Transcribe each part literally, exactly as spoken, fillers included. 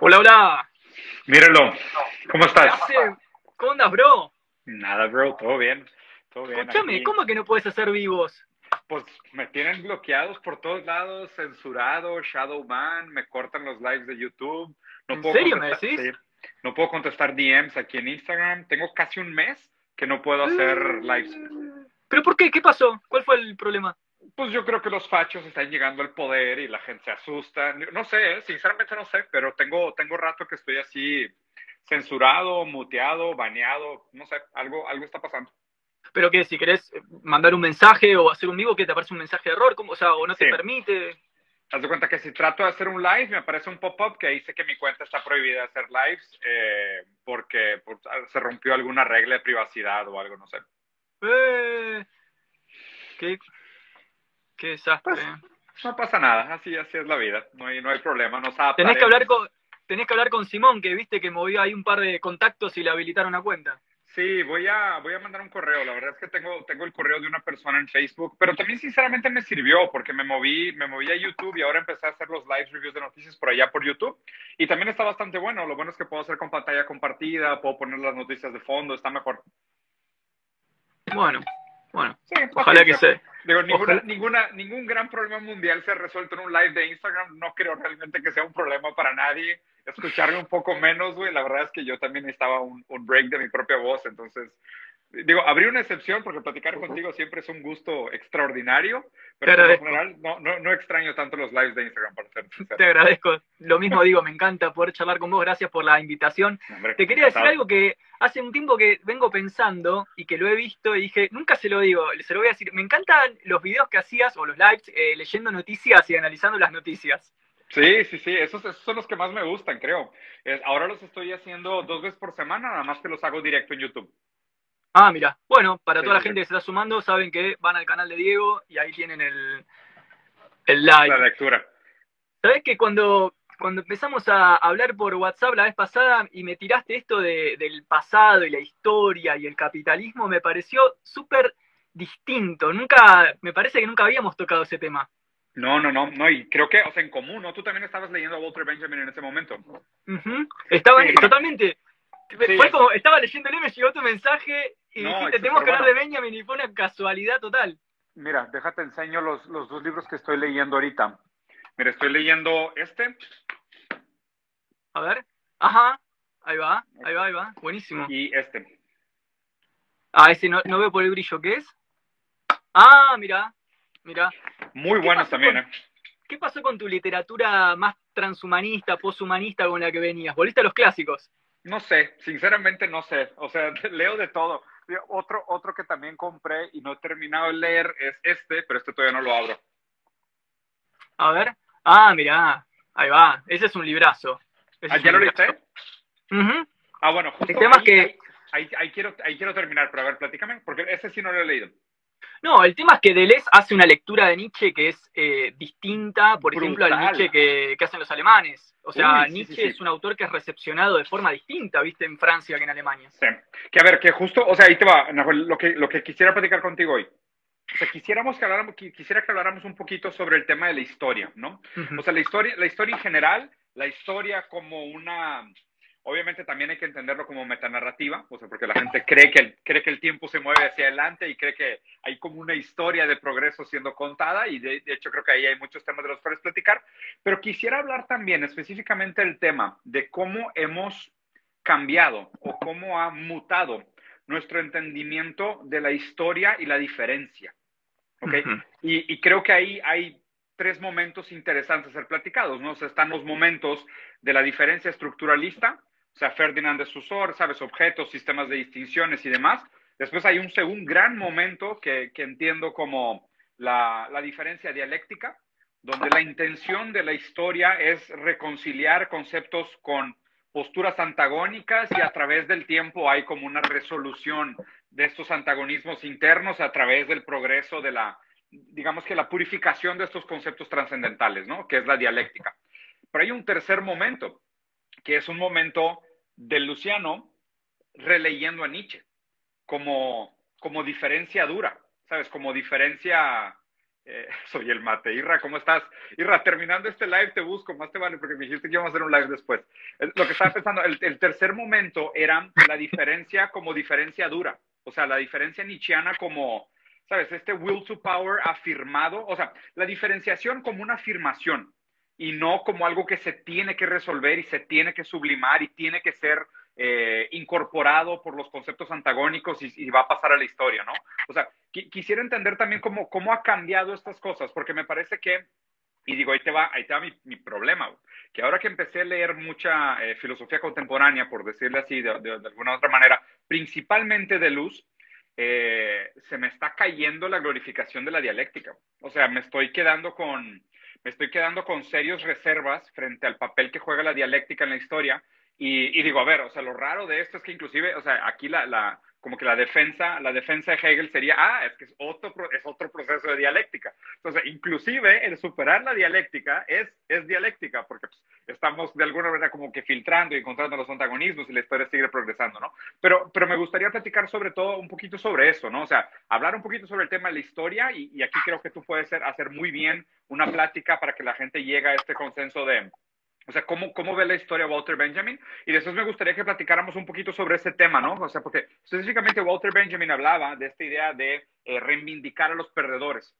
Hola, hola. Míralo, ¿cómo ¿Qué estás? hace? ¿Cómo andas, bro? Nada, bro, todo bien, todo bien Escúchame, aquí. ¿cómo que no puedes hacer vivos? Pues me tienen bloqueados por todos lados, censurado, shadow ban, me cortan los lives de YouTube, no ¿En puedo serio me contestar, decís? sí, no puedo contestar D Ms aquí en Instagram. Tengo casi un mes que no puedo hacer lives. Eh, ¿Pero por qué? ¿Qué pasó? ¿Cuál fue el problema? Pues yo creo que los fachos están llegando al poder y la gente se asusta. No sé, ¿eh? Sinceramente no sé, pero tengo, tengo rato que estoy así censurado, muteado, baneado, no sé, algo, algo está pasando. ¿Pero qué? Si querés mandar un mensaje o hacer un vivo que te aparece un mensaje de error, ¿cómo? O sea, o no Sí, te permite. haz de cuenta que si trato de hacer un live, me aparece un pop-up que dice que mi cuenta está prohibida de hacer lives eh, porque pues, se rompió alguna regla de privacidad o algo, no sé. Eh, qué, qué Pues desastre. no pasa nada, así, así es la vida, no hay, no hay problema, nos Tenés que hablar adaptaremos. con, tenés que hablar con Simón, que viste que movió ahí un par de contactos y le habilitaron una cuenta. Sí, voy a, voy a mandar un correo. La verdad es que tengo, tengo el correo de una persona en Facebook, pero también sinceramente me sirvió porque me moví, me moví a YouTube y ahora empecé a hacer los live reviews de noticias por allá por YouTube. Y también está bastante bueno. Lo bueno es que puedo hacer con pantalla compartida, puedo poner las noticias de fondo, está mejor. Bueno, bueno. Sí, Ojalá que paciencia. se. Digo, ninguna, Ojalá. ninguna, ningún gran problema mundial se ha resuelto en un live de Instagram. No creo realmente que sea un problema para nadie. Escucharme un poco menos, güey. La verdad es que yo también necesitaba un, un break de mi propia voz. Entonces, digo, abrí una excepción porque platicar contigo siempre es un gusto extraordinario, Te pero por lo agradezco. general no, no, no extraño tanto los lives de Instagram, para ser sincero. Te agradezco. Lo mismo digo, me encanta poder charlar con vos. Gracias por la invitación. No, hombre, Te quería decir encantado. algo que hace un tiempo que vengo pensando y que lo he visto y dije, nunca se lo digo, se lo voy a decir. Me encantan los videos que hacías o los lives eh, leyendo noticias y analizando las noticias. Sí, sí, sí, esos, esos son los que más me gustan, creo. Es, ahora los estoy haciendo dos veces por semana, nada más que los hago directo en YouTube. Ah, mira. Bueno, para Sí, toda la sí, sí. gente que se está sumando, saben que van al canal de Diego y ahí tienen el, el La live. lectura. ¿Sabés que cuando, cuando empezamos a hablar por WhatsApp la vez pasada y me tiraste esto de, del pasado y la historia y el capitalismo, me pareció súper distinto. Nunca, me parece que nunca habíamos tocado ese tema. No, no, no, no, y creo que, o sea, en común, ¿no? Tú también estabas leyendo a Walter Benjamin en ese momento. Ujú. Sí, Estaba mira, totalmente. sí, Fue es, como, estaba leyéndolo y me llegó tu mensaje y no, dijiste, es tenemos súper que hablar de bueno. Benjamin y fue una casualidad total. Mira, déjate enseño los, los dos libros que estoy leyendo ahorita. Mira, estoy leyendo este A ver. Ajá. Ahí va, ahí va, ahí va. Buenísimo. y este. Ah, ese no, no veo por el brillo, ¿qué es? Ah, mira, mira. Muy ¿Qué buenos pasó también, con, ¿eh? ¿Qué pasó con tu literatura más transhumanista, poshumanista con la que venías? ¿Volviste a los clásicos? No sé, sinceramente no sé. O sea, leo de todo. Otro, otro que también compré y no he terminado de leer es este, pero este todavía no lo abro. A ver. Ah, mirá. Ahí va. Ese es un librazo. Ese ¿Ah, es un ya lo librazo. leíste? Ujú. Ah, bueno, El justo tema es ahí, que. ahí, ahí, ahí quiero, ahí quiero terminar, pero a ver, platícame, porque ese sí no lo he leído. No, el tema es que Deleuze hace una lectura de Nietzsche que es eh, distinta, por ejemplo, al Brutal. Nietzsche que, que hacen los alemanes. O sea, Uy, sí, sí, Nietzsche sí. es un autor que es recepcionado de forma distinta, viste, en Francia que en Alemania. Sí. Que a ver, que justo, o sea, ahí te va, Nahuel, lo que, lo que quisiera platicar contigo hoy. O sea, quisiéramos que habláramos, quisiera que habláramos un poquito sobre el tema de la historia, ¿no? Ujú. O sea, la historia, la historia en general, la historia como una, obviamente también hay que entenderlo como metanarrativa, o sea, porque la gente cree que el, cree que el tiempo se mueve hacia adelante y cree que hay como una historia de progreso siendo contada y de, de hecho creo que ahí hay muchos temas de los cuales platicar, pero quisiera hablar también específicamente del tema de cómo hemos cambiado o cómo ha mutado nuestro entendimiento de la historia y la diferencia. ¿Ok? Ujú. Y, y creo que ahí hay tres momentos interesantes a ser platicados, ¿no? O sea, están los momentos de la diferencia estructuralista, o sea, Ferdinand de Saussure, ¿sabes? Objetos, sistemas de distinciones y demás. Después hay un segundo gran momento que, que entiendo como la, la diferencia dialéctica, donde la intención de la historia es reconciliar conceptos con posturas antagónicas y a través del tiempo hay como una resolución de estos antagonismos internos a través del progreso de la, digamos que la purificación de estos conceptos trascendentales, ¿no? Que es la dialéctica. Pero hay un tercer momento, que es un momento de Luciano releyendo a Nietzsche como, como diferencia dura, ¿sabes? Como diferencia Eh, soy el mate. Irra, ¿cómo estás? Irra, terminando este live te busco, más te vale, porque me dijiste que íbamos a hacer un live después. Lo que estaba pensando, el, el tercer momento era la diferencia como diferencia dura. O sea, la diferencia nietzscheana como, ¿sabes? Este will to power afirmado. O sea, la diferenciación como una afirmación y no como algo que se tiene que resolver y se tiene que sublimar y tiene que ser eh, incorporado por los conceptos antagónicos y, y va a pasar a la historia, ¿no? O sea, qu quisiera entender también cómo, cómo ha cambiado estas cosas, porque me parece que, y digo, ahí te va, ahí te va mi, mi problema, que ahora que empecé a leer mucha eh, filosofía contemporánea, por decirle así, de, de, de alguna otra manera, principalmente de Luz, eh, se me está cayendo la glorificación de la dialéctica. O sea, me estoy quedando con, me estoy quedando con serias reservas frente al papel que juega la dialéctica en la historia. Y, y digo, a ver, o sea, lo raro de esto es que inclusive, o sea, aquí la, la como que la defensa, la defensa de Hegel sería, ah, es que es otro, es otro proceso de dialéctica. Entonces, inclusive el superar la dialéctica es, es dialéctica, porque pues, estamos de alguna manera como que filtrando y encontrando los antagonismos y la historia sigue progresando, ¿no? Pero, pero me gustaría platicar sobre todo un poquito sobre eso, ¿no? O sea, hablar un poquito sobre el tema de la historia y, y aquí creo que tú puedes hacer, hacer muy bien una plática para que la gente llegue a este consenso de, o sea, ¿cómo, ¿cómo ve la historia Walter Benjamin? Y después me gustaría que platicáramos un poquito sobre ese tema, ¿no? O sea, porque específicamente Walter Benjamin hablaba de esta idea de eh, reivindicar a los perdedores,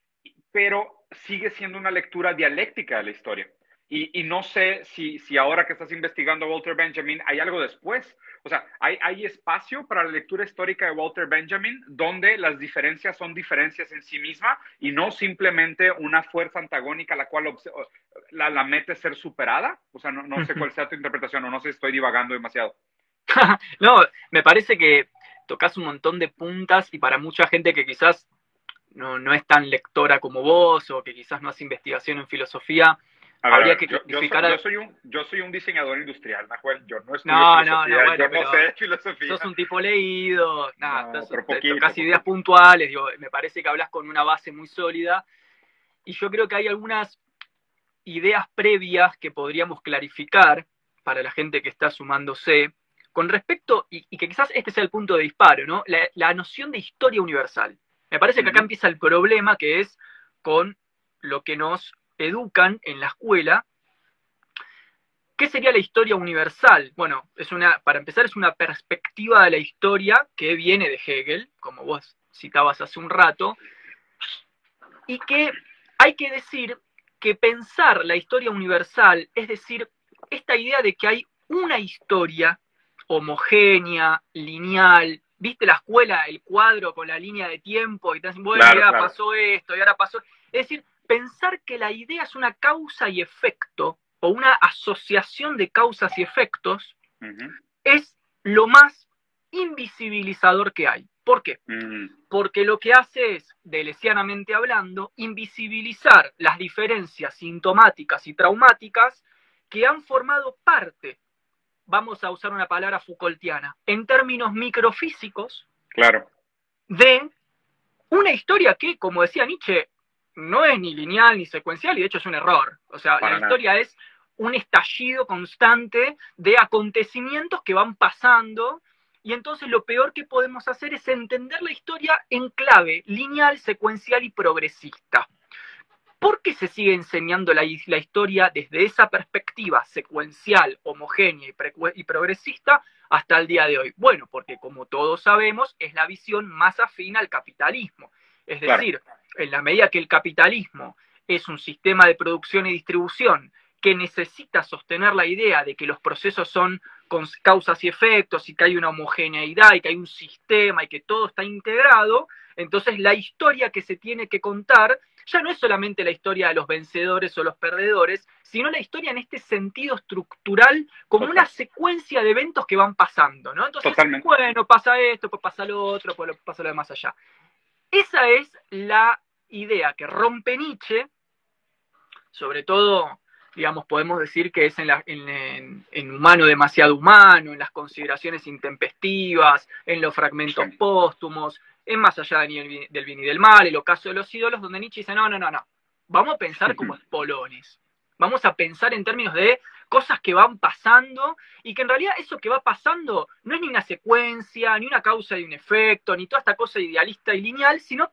pero sigue siendo una lectura dialéctica de la historia. Y, y no sé si, si ahora que estás investigando a Walter Benjamin hay algo después. O sea, ¿hay, ¿hay espacio para la lectura histórica de Walter Benjamin donde las diferencias son diferencias en sí misma y no simplemente una fuerza antagónica a la cual la, la mete ser superada? O sea, no, no sé cuál sea tu interpretación o no sé si estoy divagando demasiado. No, me parece que tocas un montón de puntas y para mucha gente que quizás no, no es tan lectora como vos o que quizás no hace investigación en filosofía, a ver, habría a ver, que yo, clasificar... yo, soy, yo, soy un, yo soy un diseñador industrial, Nahuel, yo no estudio no, filosofía, no, no, bueno, yo no sé de filosofía. Sos un tipo leído, nada, no, tocas poquito, ideas poquito. puntuales, digo, me parece que hablas con una base muy sólida y yo creo que hay algunas ideas previas que podríamos clarificar para la gente que está sumándose con respecto, y, y que quizás este sea el punto de disparo, ¿no? La, la noción de historia universal. Me parece que acá uh-huh. empieza el problema, que es con lo que nos educan en la escuela. ¿Qué sería la historia universal? Bueno, es una, para empezar, es una perspectiva de la historia que viene de Hegel, como vos citabas hace un rato, y que hay que decir que pensar la historia universal, es decir, esta idea de que hay una historia homogénea, lineal, ¿viste la escuela, el cuadro con la línea de tiempo? Y te dicen, bueno, claro, y ahora claro. pasó esto, y ahora pasó... Es decir, pensar que la idea es una causa y efecto, o una asociación de causas y efectos, uh-huh. es lo más invisibilizador que hay. ¿Por qué? Uh-huh. Porque lo que hace es, delesianamente hablando, invisibilizar las diferencias sintomáticas y traumáticas que han formado parte, vamos a usar una palabra Foucaultiana, en términos microfísicos, claro, de una historia que, como decía Nietzsche, no es ni lineal ni secuencial y de hecho es un error. O sea, Para la nada. historia es un estallido constante de acontecimientos que van pasando y entonces lo peor que podemos hacer es entender la historia en clave lineal, secuencial y progresista. ¿Por qué se sigue enseñando la, la historia desde esa perspectiva secuencial, homogénea y, pre, y progresista hasta el día de hoy? Bueno, porque como todos sabemos, es la visión más afín al capitalismo. Es decir, claro. en la medida que el capitalismo es un sistema de producción y distribución que necesita sostener la idea de que los procesos son con causas y efectos y que hay una homogeneidad y que hay un sistema y que todo está integrado, entonces la historia que se tiene que contar ya no es solamente la historia de los vencedores o los perdedores, sino la historia en este sentido estructural como Total. una secuencia de eventos que van pasando, ¿no? Entonces, Totalmente. bueno, pasa esto, pues pasa lo otro, pues pasa lo demás allá. Esa es la idea que rompe Nietzsche, sobre todo, digamos, podemos decir que es en, la, en, en, en humano demasiado humano, en las consideraciones intempestivas, en los fragmentos sí. póstumos, en Más allá del bien y del mal, el ocaso de los ídolos, donde Nietzsche dice, no, no, no, no, vamos a pensar como espolones, vamos a pensar en términos de cosas que van pasando, y que en realidad eso que va pasando no es ni una secuencia, ni una causa y un efecto, ni toda esta cosa idealista y lineal, sino que es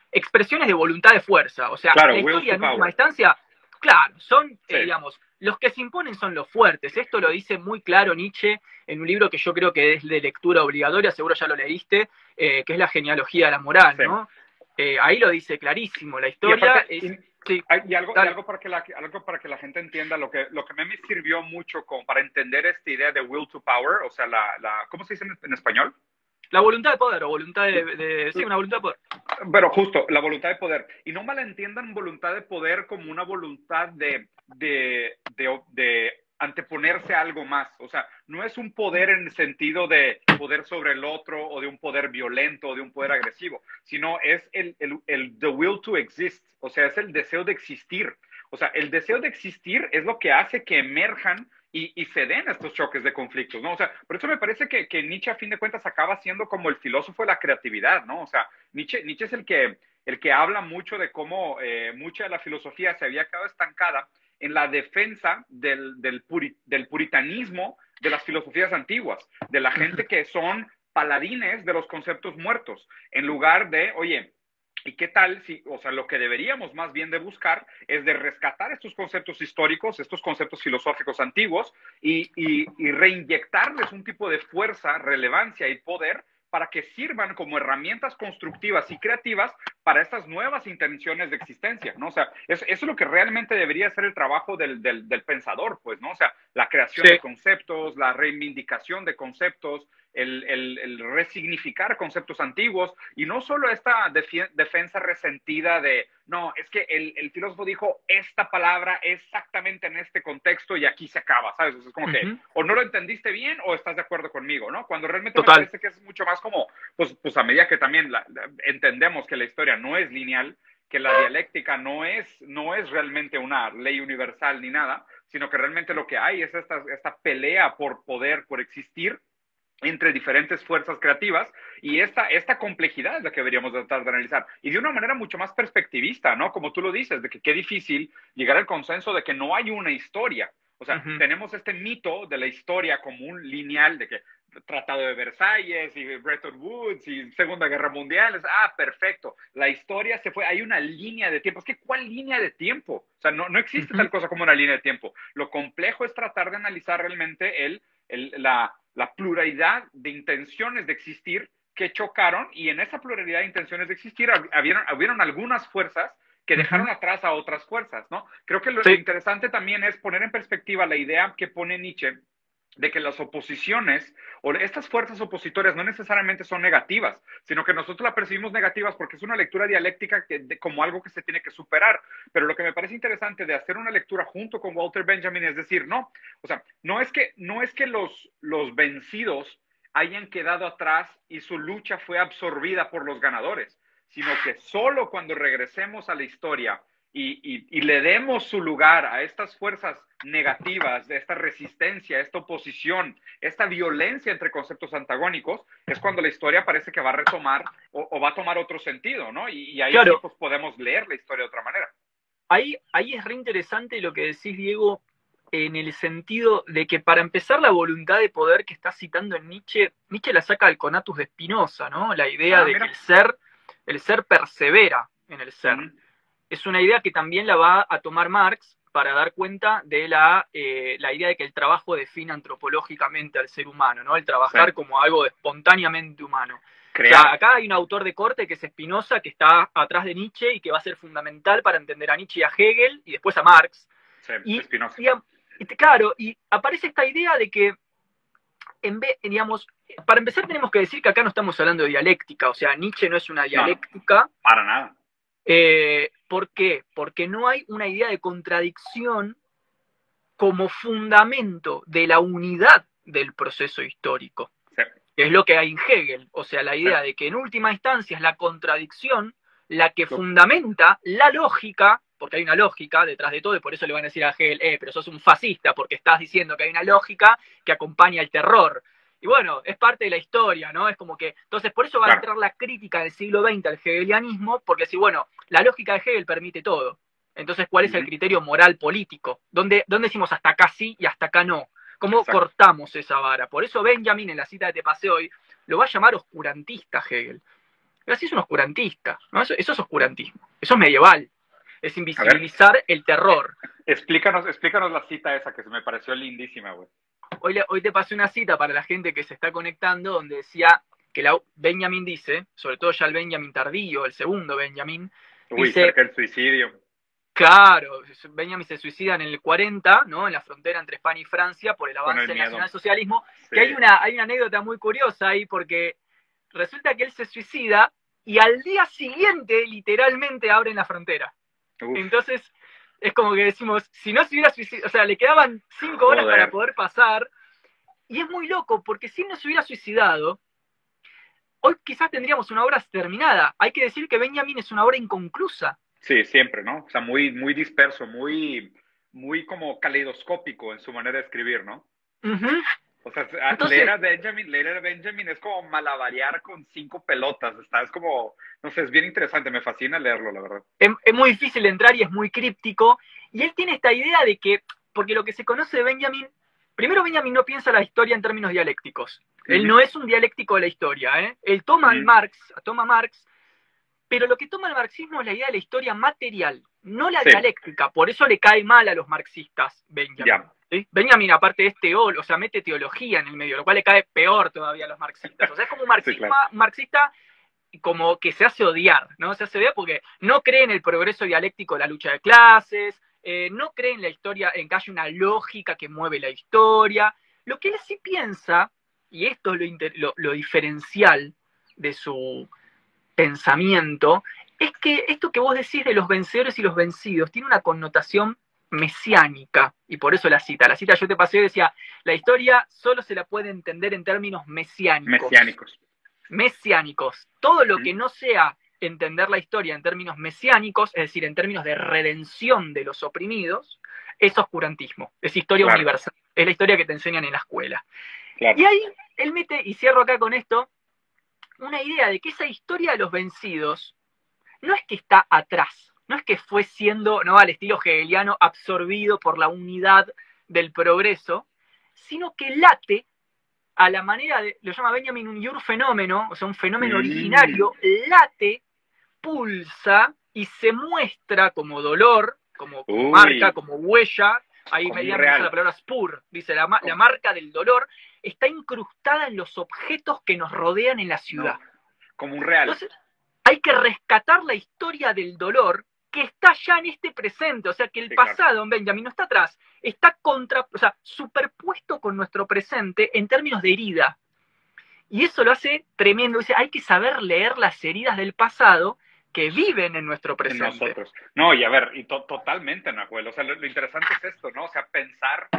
expresiones de voluntad de fuerza. O sea, claro, la will historia to en última power. instancia, claro, son, Sí. eh, digamos, los que se imponen son los fuertes. Esto lo dice muy claro Nietzsche en un libro que yo creo que es de lectura obligatoria, seguro ya lo leíste, eh, que es La genealogía de la moral, Sí. ¿no? Eh, ahí lo dice clarísimo, la Y historia aparte, es... y, sí, y algo, y tal. algo para que la, algo para que la gente entienda, lo que, lo que a mí me sirvió mucho como para entender esta idea de will to power, o sea, la, la ¿cómo se dice en, en español? La voluntad de poder, o voluntad de, de... Sí, una voluntad de poder. Pero justo, la voluntad de poder. Y no malentiendan voluntad de poder como una voluntad de, de, de, de anteponerse a algo más. O sea, no es un poder en el sentido de poder sobre el otro o de un poder violento o de un poder agresivo, sino es el, el, el the will to exist. O sea, es el deseo de existir. O sea, el deseo de existir es lo que hace que emerjan y, y se den estos choques de conflictos, ¿no? O sea, por eso me parece que, que Nietzsche a fin de cuentas acaba siendo como el filósofo de la creatividad, ¿no? O sea, Nietzsche, Nietzsche es el que, el que habla mucho de cómo eh, mucha de la filosofía se había quedado estancada en la defensa del, del, puri, del puritanismo de las filosofías antiguas, de la gente que son paladines de los conceptos muertos, en lugar de, oye, ¿y qué tal si, o sea, lo que deberíamos más bien de buscar es de rescatar estos conceptos históricos, estos conceptos filosóficos antiguos y, y, y reinyectarles un tipo de fuerza, relevancia y poder para que sirvan como herramientas constructivas y creativas para estas nuevas intenciones de existencia, ¿no? O sea, es, eso es lo que realmente debería ser el trabajo del, del, del pensador, pues, ¿no? O sea, la creación Sí. de conceptos, la reivindicación de conceptos, el, el, el resignificar conceptos antiguos, y no solo esta def defensa resentida de, no, es que el, el filósofo dijo esta palabra exactamente en este contexto y aquí se acaba, ¿sabes? O sea, es como uh-huh. que o no lo entendiste bien o estás de acuerdo conmigo, ¿no? Cuando realmente Total. Me parece que es mucho más como, pues, pues a medida que también la, la, entendemos que la historia no es lineal, que la dialéctica no es, no es realmente una ley universal ni nada, sino que realmente lo que hay es esta, esta pelea por poder, por existir entre diferentes fuerzas creativas, y esta, esta complejidad es la que deberíamos tratar de analizar, y de una manera mucho más perspectivista, ¿no? Como tú lo dices, de que qué difícil llegar al consenso de que no hay una historia. O sea, uh-huh. tenemos este mito de la historia como un lineal de que Tratado de Versalles y Bretton Woods y Segunda Guerra Mundial, es, ah, perfecto, la historia se fue, hay una línea de tiempo. Es que, ¿cuál línea de tiempo? O sea, no, no existe uh-huh. tal cosa como una línea de tiempo. Lo complejo es tratar de analizar realmente el, el, la, la pluralidad de intenciones de existir que chocaron, y en esa pluralidad de intenciones de existir hubieron, hubieron algunas fuerzas que dejaron uh-huh. atrás a otras fuerzas, ¿no? Creo que lo, sí. lo interesante también es poner en perspectiva la idea que pone Nietzsche de que las oposiciones o estas fuerzas opositoras no necesariamente son negativas, sino que nosotros la percibimos negativas porque es una lectura dialéctica que, de, como algo que se tiene que superar. Pero lo que me parece interesante de hacer una lectura junto con Walter Benjamin es decir, no, o sea, no es que, no es que los, los vencidos hayan quedado atrás y su lucha fue absorbida por los ganadores, sino que solo cuando regresemos a la historia Y, y, y le demos su lugar a estas fuerzas negativas, de esta resistencia, esta oposición, esta violencia entre conceptos antagónicos, es cuando la historia parece que va a retomar o, o va a tomar otro sentido, ¿no? Y, y ahí claro. sí pues, podemos leer la historia de otra manera. Ahí, ahí es re interesante lo que decís, Diego, en el sentido de que para empezar la voluntad de poder que estás citando en Nietzsche, Nietzsche la saca del Conatus de Spinoza, ¿no? La idea ah, de mira. que el ser, el ser persevera en el ser. Mm. Es una idea que también la va a tomar Marx para dar cuenta de la, eh, la idea de que el trabajo define antropológicamente al ser humano, ¿no? El trabajar sí. como algo espontáneamente humano. O sea, acá hay un autor de corte que es Spinoza, que está atrás de Nietzsche y que va a ser fundamental para entender a Nietzsche y a Hegel y después a Marx. Sí, y, Spinoza. Y, y, claro, y aparece esta idea de que, en vez, digamos, para empezar tenemos que decir que acá no estamos hablando de dialéctica, o sea, Nietzsche no es una dialéctica. No, no, para nada. Eh, ¿Por qué? Porque no hay una idea de contradicción como fundamento de la unidad del proceso histórico. Sí. Que es lo que hay en Hegel. O sea, la idea sí. de que en última instancia es la contradicción la que fundamenta la lógica, porque hay una lógica detrás de todo, y por eso le van a decir a Hegel, eh, pero sos un fascista, porque estás diciendo que hay una lógica que acompaña el terror. Y bueno, es parte de la historia, ¿no? Es como que, entonces por eso va claro. a entrar la crítica del siglo veinte al hegelianismo, porque si, bueno, la lógica de Hegel permite todo. Entonces, ¿cuál es el criterio moral político? ¿Dónde, dónde decimos hasta acá sí y hasta acá no? ¿Cómo Exacto. cortamos esa vara? Por eso Benjamin, en la cita que te pasé hoy, lo va a llamar oscurantista Hegel. Pero así es un oscurantista, ¿no? Eso, eso es oscurantismo, eso es medieval, es invisibilizar el terror. Explícanos, explícanos la cita esa que se me pareció lindísima, güey. Hoy, hoy te pasé una cita para la gente que se está conectando donde decía que la, Benjamin dice, sobre todo ya el Benjamin tardío, el segundo Benjamin, Uy, dice, cerca del suicidio. Claro, Benjamin se suicida en el cuarenta, ¿no? En la frontera entre España y Francia por el avance del nacionalsocialismo. Sí. Que hay una, hay una anécdota muy curiosa ahí porque resulta que él se suicida y al día siguiente literalmente abren la frontera. Uf. Entonces es como que decimos, si no se hubiera suicidado, o sea, le quedaban cinco horas Joder. para poder pasar. Y es muy loco porque si no se hubiera suicidado, hoy quizás tendríamos una obra terminada. Hay que decir que Benjamin es una obra inconclusa. Sí, siempre, ¿no? O sea, muy, muy disperso, muy, muy como caleidoscópico en su manera de escribir, ¿no? Uh-huh. O sea, Entonces, leer a Benjamin, leer a Benjamin es como malabarear con cinco pelotas, está, es como, no sé, es bien interesante, me fascina leerlo, la verdad. Es, es muy difícil entrar y es muy críptico, y él tiene esta idea de que, porque lo que se conoce de Benjamin, primero Benjamin no piensa la historia en términos dialécticos, uh-huh. Él no es un dialéctico de la historia, ¿eh? Él toma uh-huh. Marx, toma Marx, pero lo que toma el marxismo es la idea de la historia material, no la sí. dialéctica. Por eso le cae mal a los marxistas Benjamin. Yeah. ¿Sí? Benjamin, aparte, es teólogo, o sea, mete teología en el medio, lo cual le cae peor todavía a los marxistas. O sea, es como un marxista, sí, claro. marxista como que se hace odiar, ¿no? Se hace odiar porque no cree en el progreso dialéctico de la lucha de clases, eh, no cree en la historia, en que haya una lógica que mueve la historia. Lo que él sí piensa, y esto es lo, inter, lo, lo diferencial de su pensamiento, es que esto que vos decís de los vencedores y los vencidos tiene una connotación mesiánica, y por eso la cita. La cita yo te pasé y decía, la historia solo se la puede entender en términos mesiánicos. Mesiánicos. Mesiánicos. Todo lo que no sea entender la historia en términos mesiánicos, es decir, en términos de redención de los oprimidos, es oscurantismo, es historia claro. universal, es la historia que te enseñan en la escuela. Claro. Y ahí él mete, y cierro acá con esto, una idea de que esa historia de los vencidos no es que está atrás, no es que fue siendo, no al estilo hegeliano, absorbido por la unidad del progreso, sino que late a la manera de, lo llama Benjamin un fenómeno, o sea, un fenómeno mm. originario, late, pulsa y se muestra como dolor, como, como marca, como huella. Ahí me usa la palabra spur, dice la, la marca del dolor, está incrustada en los objetos que nos rodean en la ciudad. No, como un real. Entonces, hay que rescatar la historia del dolor que está ya en este presente, o sea que el sí, pasado, claro. Benjamin, no está atrás, está contra, o sea, superpuesto con nuestro presente en términos de herida. Y eso lo hace tremendo, dice, hay que saber leer las heridas del pasado que viven en nuestro presente. En nosotros. No, y a ver, y to totalmente, Nahuel, o sea, lo, lo interesante es esto, ¿no? O sea, pensar,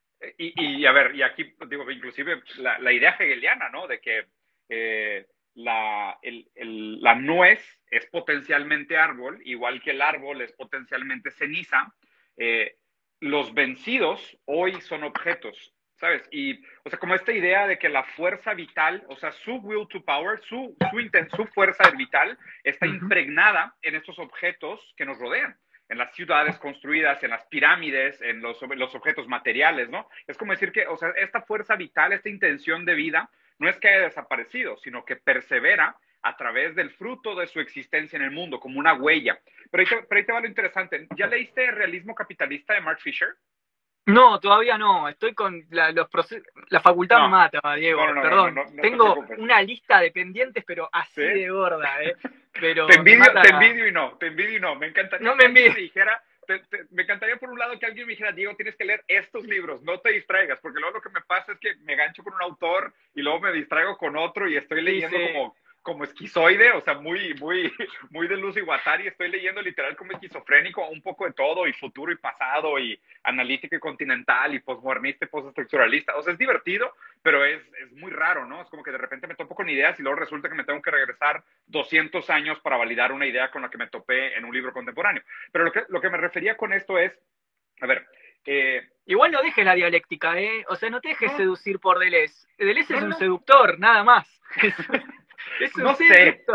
y, y a ver, y aquí, digo, inclusive la, la idea hegeliana, ¿no? De que eh, la, el, el, la nuez es potencialmente árbol, igual que el árbol es potencialmente ceniza, eh, los vencidos hoy son objetos, ¿sabes? Y, o sea, como esta idea de que la fuerza vital, o sea, su will to power, su, su, su fuerza vital está uh-huh. impregnada en estos objetos que nos rodean, en las ciudades construidas, en las pirámides, en los, los objetos materiales, ¿no? Es como decir que, o sea, esta fuerza vital, esta intención de vida, no es que haya desaparecido, sino que persevera a través del fruto de su existencia en el mundo, como una huella. Pero ahí te, pero ahí te va lo interesante. ¿Ya leíste Realismo Capitalista de Mark Fisher? No, todavía no. Estoy con la, los procesos. La facultad no. me mata, Diego. No, no, Perdón. No, no, no Tengo una lista de pendientes, pero así ¿Sí? de gorda, ¿eh? Pero te envidio, te envidio y no. Te envidio y no. Me encantaría no me que alguien me dijera. Te, te, me encantaría por un lado que alguien me dijera, Diego, tienes que leer estos libros, no te distraigas, porque luego lo que me pasa es que me gancho con un autor y luego me distraigo con otro y estoy leyendo sí, sí. como como esquizoide, o sea, muy, muy, muy de Luz y Guattari, estoy leyendo literal como esquizofrénico, un poco de todo, y futuro y pasado, y analítica y continental, y posmodernista y postestructuralista, o sea, es divertido, pero es, es muy raro, ¿no? Es como que de repente me topo con ideas y luego resulta que me tengo que regresar doscientos años para validar una idea con la que me topé en un libro contemporáneo. Pero lo que, lo que me refería con esto es, a ver, eh, igual no dejes la dialéctica, ¿eh? O sea, no te dejes no. seducir por Deleuze. Deleuze no, es un no. seductor, nada más. Es un no sé,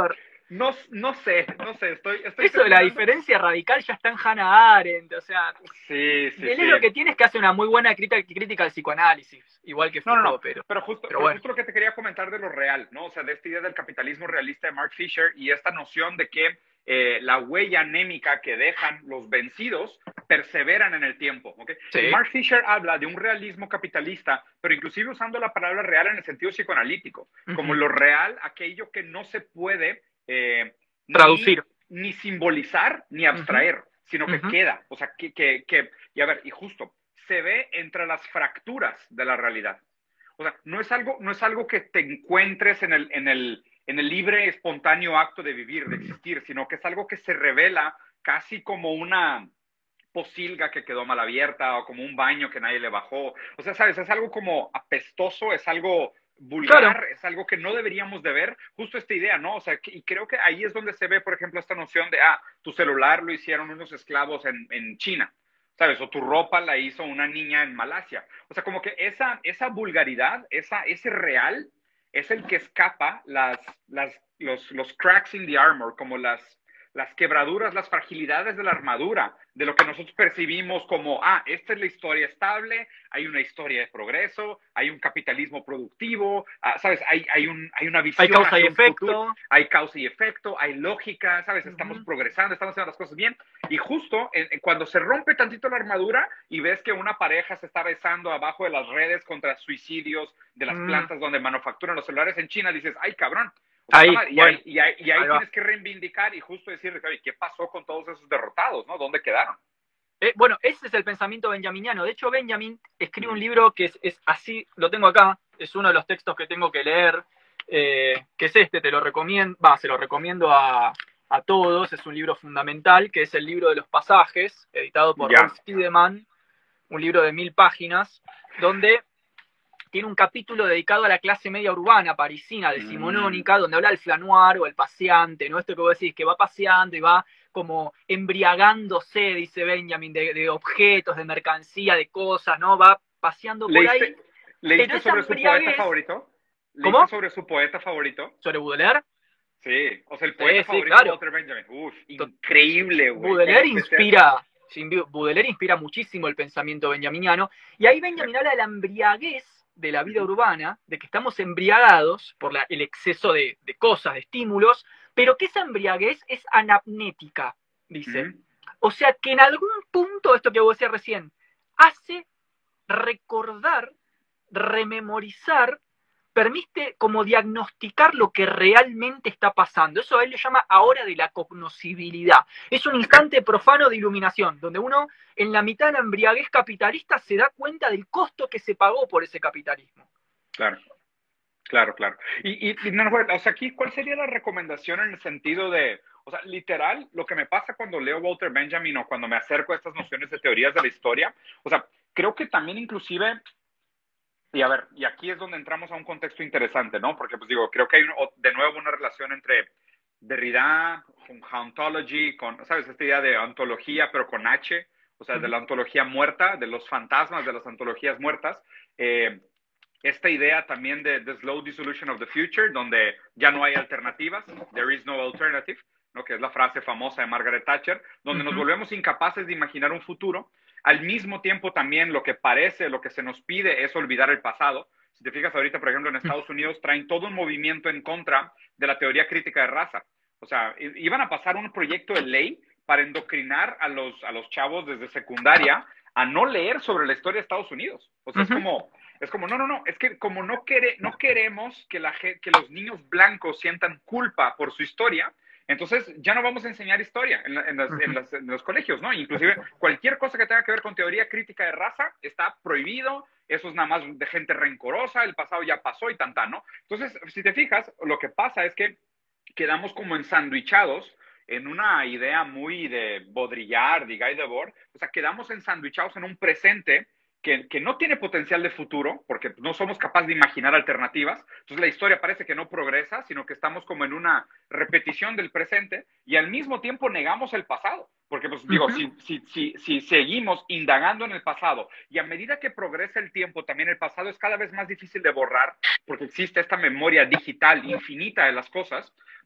No, no sé, no sé, estoy, estoy Eso de la terminando. diferencia radical ya está en Hannah Arendt, o sea, Sí, sí, Deleuze sí. lo que tiene es que hace una muy buena crítica, crítica al psicoanálisis, igual que No, no, no, Foucault, pero, pero justo, pero pero bueno. justo lo que te quería comentar de lo real, ¿no? O sea, de esta idea del capitalismo realista de Mark Fisher y esta noción de que eh, la huella anémica que dejan los vencidos perseveran en el tiempo, ¿ok? Sí. Y Mark Fisher habla de un realismo capitalista, pero inclusive usando la palabra real en el sentido psicoanalítico, como Uh-huh. lo real, aquello que no se puede eh, Traducir. ni, ni simbolizar ni Uh-huh. abstraer, sino que Uh-huh. queda, o sea, que, que, que, y a ver, y justo, se ve entre las fracturas de la realidad. O sea, no es algo, no es algo que te encuentres en el, en, el, en el libre, espontáneo acto de vivir, de existir, sino que es algo que se revela casi como una posilga que quedó mal abierta o como un baño que nadie le bajó. O sea, sabes, es algo como apestoso, es algo vulgar, Claro. es algo que no deberíamos de ver, justo esta idea, ¿no? O sea, y creo que ahí es donde se ve, por ejemplo, esta noción de, ah, tu celular lo hicieron unos esclavos en, en China, ¿sabes? O tu ropa la hizo una niña en Malasia. O sea, como que esa, esa vulgaridad, esa, ese real, es el que escapa las, las, los, los cracks in the armor, como las, las quebraduras, las fragilidades de la armadura, de lo que nosotros percibimos como, ah, esta es la historia estable, hay una historia de progreso, hay un capitalismo productivo, ah, ¿sabes? Hay, hay, un, hay una visión Hay causa y hacia un futuro, efecto. hay causa y efecto, hay lógica, ¿sabes? Estamos Uh-huh. progresando, estamos haciendo las cosas bien. Y justo en, en cuando se rompe tantito la armadura y ves que una pareja se está besando abajo de las redes contra suicidios de las Mm. plantas donde manufacturan los celulares en China, dices, ay, cabrón. O sea, Ahí, y, bueno. ahí, y, ahí, y ahí Ahí va. tienes que reivindicar y justo decir, oye, ¿qué pasó con todos esos derrotados? ¿No? ¿Dónde quedaron? Eh, bueno, ese es el pensamiento benjaminiano. De hecho, Benjamin escribe un Mm. libro que es, es así, lo tengo acá, es uno de los textos que tengo que leer, eh, que es este, te lo recomiendo, va, se lo recomiendo a, a todos, es un libro fundamental, que es el libro de los pasajes, editado por Ya. Rolf Tiedemann, un libro de mil páginas, donde tiene un capítulo dedicado a la clase media urbana parisina, decimonónica, Mm. donde habla el flanoir o el paseante, ¿no? Esto que vos decís, que va paseando y va como embriagándose, dice Benjamin, de, de objetos, de mercancía, de cosas, ¿no? Va paseando por ahí, ¿Leíste, pero ¿leíste esa sobre su poeta embriaguez... favorito? ¿Leíste ¿Cómo? sobre su poeta favorito? ¿Sobre Baudelaire? Sí, o sea, el poeta Sí, sí, favorito de claro. Walter Benjamin. Uf, increíble, güey. ¿Cómo Baudelaire es eso? inspira, Baudelaire inspira muchísimo el pensamiento benjaminiano, y ahí Benjamin habla de la embriaguez de la vida Uh-huh. urbana, de que estamos embriagados por la, el exceso de, de cosas, de estímulos, pero que esa embriaguez es anapnética, dice. Uh-huh. O sea que en algún punto, esto que vos decías recién, hace recordar, rememorizar, permite como diagnosticar lo que realmente está pasando. Eso a él le llama ahora de la cognoscibilidad. Es un instante profano de iluminación, donde uno en la mitad de la embriaguez capitalista se da cuenta del costo que se pagó por ese capitalismo. Claro, claro, claro. Y, y, y no, o sea, aquí, ¿cuál sería la recomendación en el sentido de, o sea, literal, lo que me pasa cuando leo Walter Benjamin o cuando me acerco a estas nociones de teorías de la historia, o sea, creo que también inclusive... Y a ver, y aquí es donde entramos a un contexto interesante, ¿no? Porque, pues digo, creo que hay un, de nuevo una relación entre Derrida, con ontology, con, ¿sabes? Esta idea de ontología, pero con H, o sea, de la ontología muerta, de los fantasmas de las ontologías muertas. Eh, esta idea también de the slow dissolution of the future, donde ya no hay alternativas, there is no alternative, ¿no? Que es la frase famosa de Margaret Thatcher, donde uh-huh. nos volvemos incapaces de imaginar un futuro. Al mismo tiempo también lo que parece, lo que se nos pide es olvidar el pasado. Si te fijas ahorita, por ejemplo, en Estados Unidos traen todo un movimiento en contra de la teoría crítica de raza. O sea, iban a pasar un proyecto de ley para endoctrinar a los, a los chavos desde secundaria a no leer sobre la historia de Estados Unidos. O sea, uh-huh. es como, es como, no, no, no, es que como no, quere, no queremos que, la, que los niños blancos sientan culpa por su historia, entonces ya no vamos a enseñar historia en, la, en, las, uh-huh. en, las, en los colegios, ¿no? Inclusive cualquier cosa que tenga que ver con teoría crítica de raza está prohibido, eso es nada más de gente rencorosa, el pasado ya pasó y tanta, ¿no? Entonces, si te fijas, lo que pasa es que quedamos como ensandwichados en una idea muy de Baudrillard, de Guy Debord, o sea, quedamos ensandwichados en un presente que, que no tiene potencial de futuro, porque no somos capaces de imaginar alternativas, entonces la historia parece que no progresa, sino que estamos como en una repetición del presente, y al mismo tiempo negamos el pasado, porque pues digo, uh-huh. si, si, si, si seguimos indagando en el pasado, y a medida que progresa el tiempo, también el pasado es cada vez más difícil de borrar, porque existe esta memoria digital infinita de las cosas,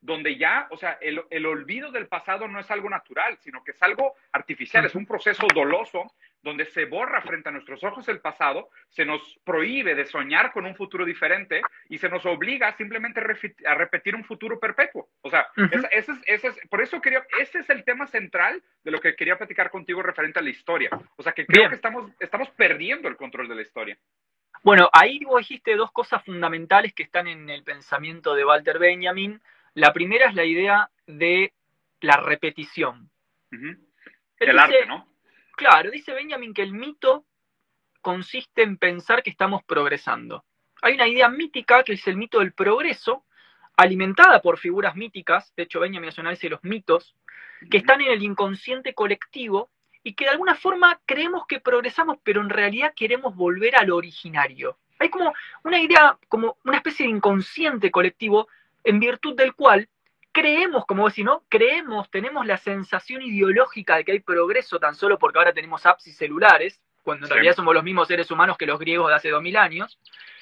donde ya, o sea, el, el olvido del pasado no es algo natural, sino que es algo artificial, es un proceso doloso donde se borra frente a nuestros ojos el pasado, se nos prohíbe de soñar con un futuro diferente y se nos obliga simplemente a repetir un futuro perpetuo. O sea, uh-huh. ese, ese, es, ese es, por eso quería, ese es el tema central de lo que quería platicar contigo referente a la historia. O sea, que creo Bien. que estamos, estamos perdiendo el control de la historia. Bueno, ahí vos dijiste dos cosas fundamentales que están en el pensamiento de Walter Benjamin. La primera es la idea de la repetición. Uh-huh. El dice, arte, ¿no? Claro, dice Benjamin que el mito consiste en pensar que estamos progresando. Hay una idea mítica que es el mito del progreso, alimentada por figuras míticas, de hecho Benjamin hace análisis de los mitos, que están en el inconsciente colectivo y que de alguna forma creemos que progresamos, pero en realidad queremos volver al originario. Hay como una idea, como una especie de inconsciente colectivo en virtud del cual creemos, como decir, ¿no? Creemos, tenemos la sensación ideológica de que hay progreso tan solo porque ahora tenemos apps y celulares, cuando en sí. realidad somos los mismos seres humanos que los griegos de hace dos mil años,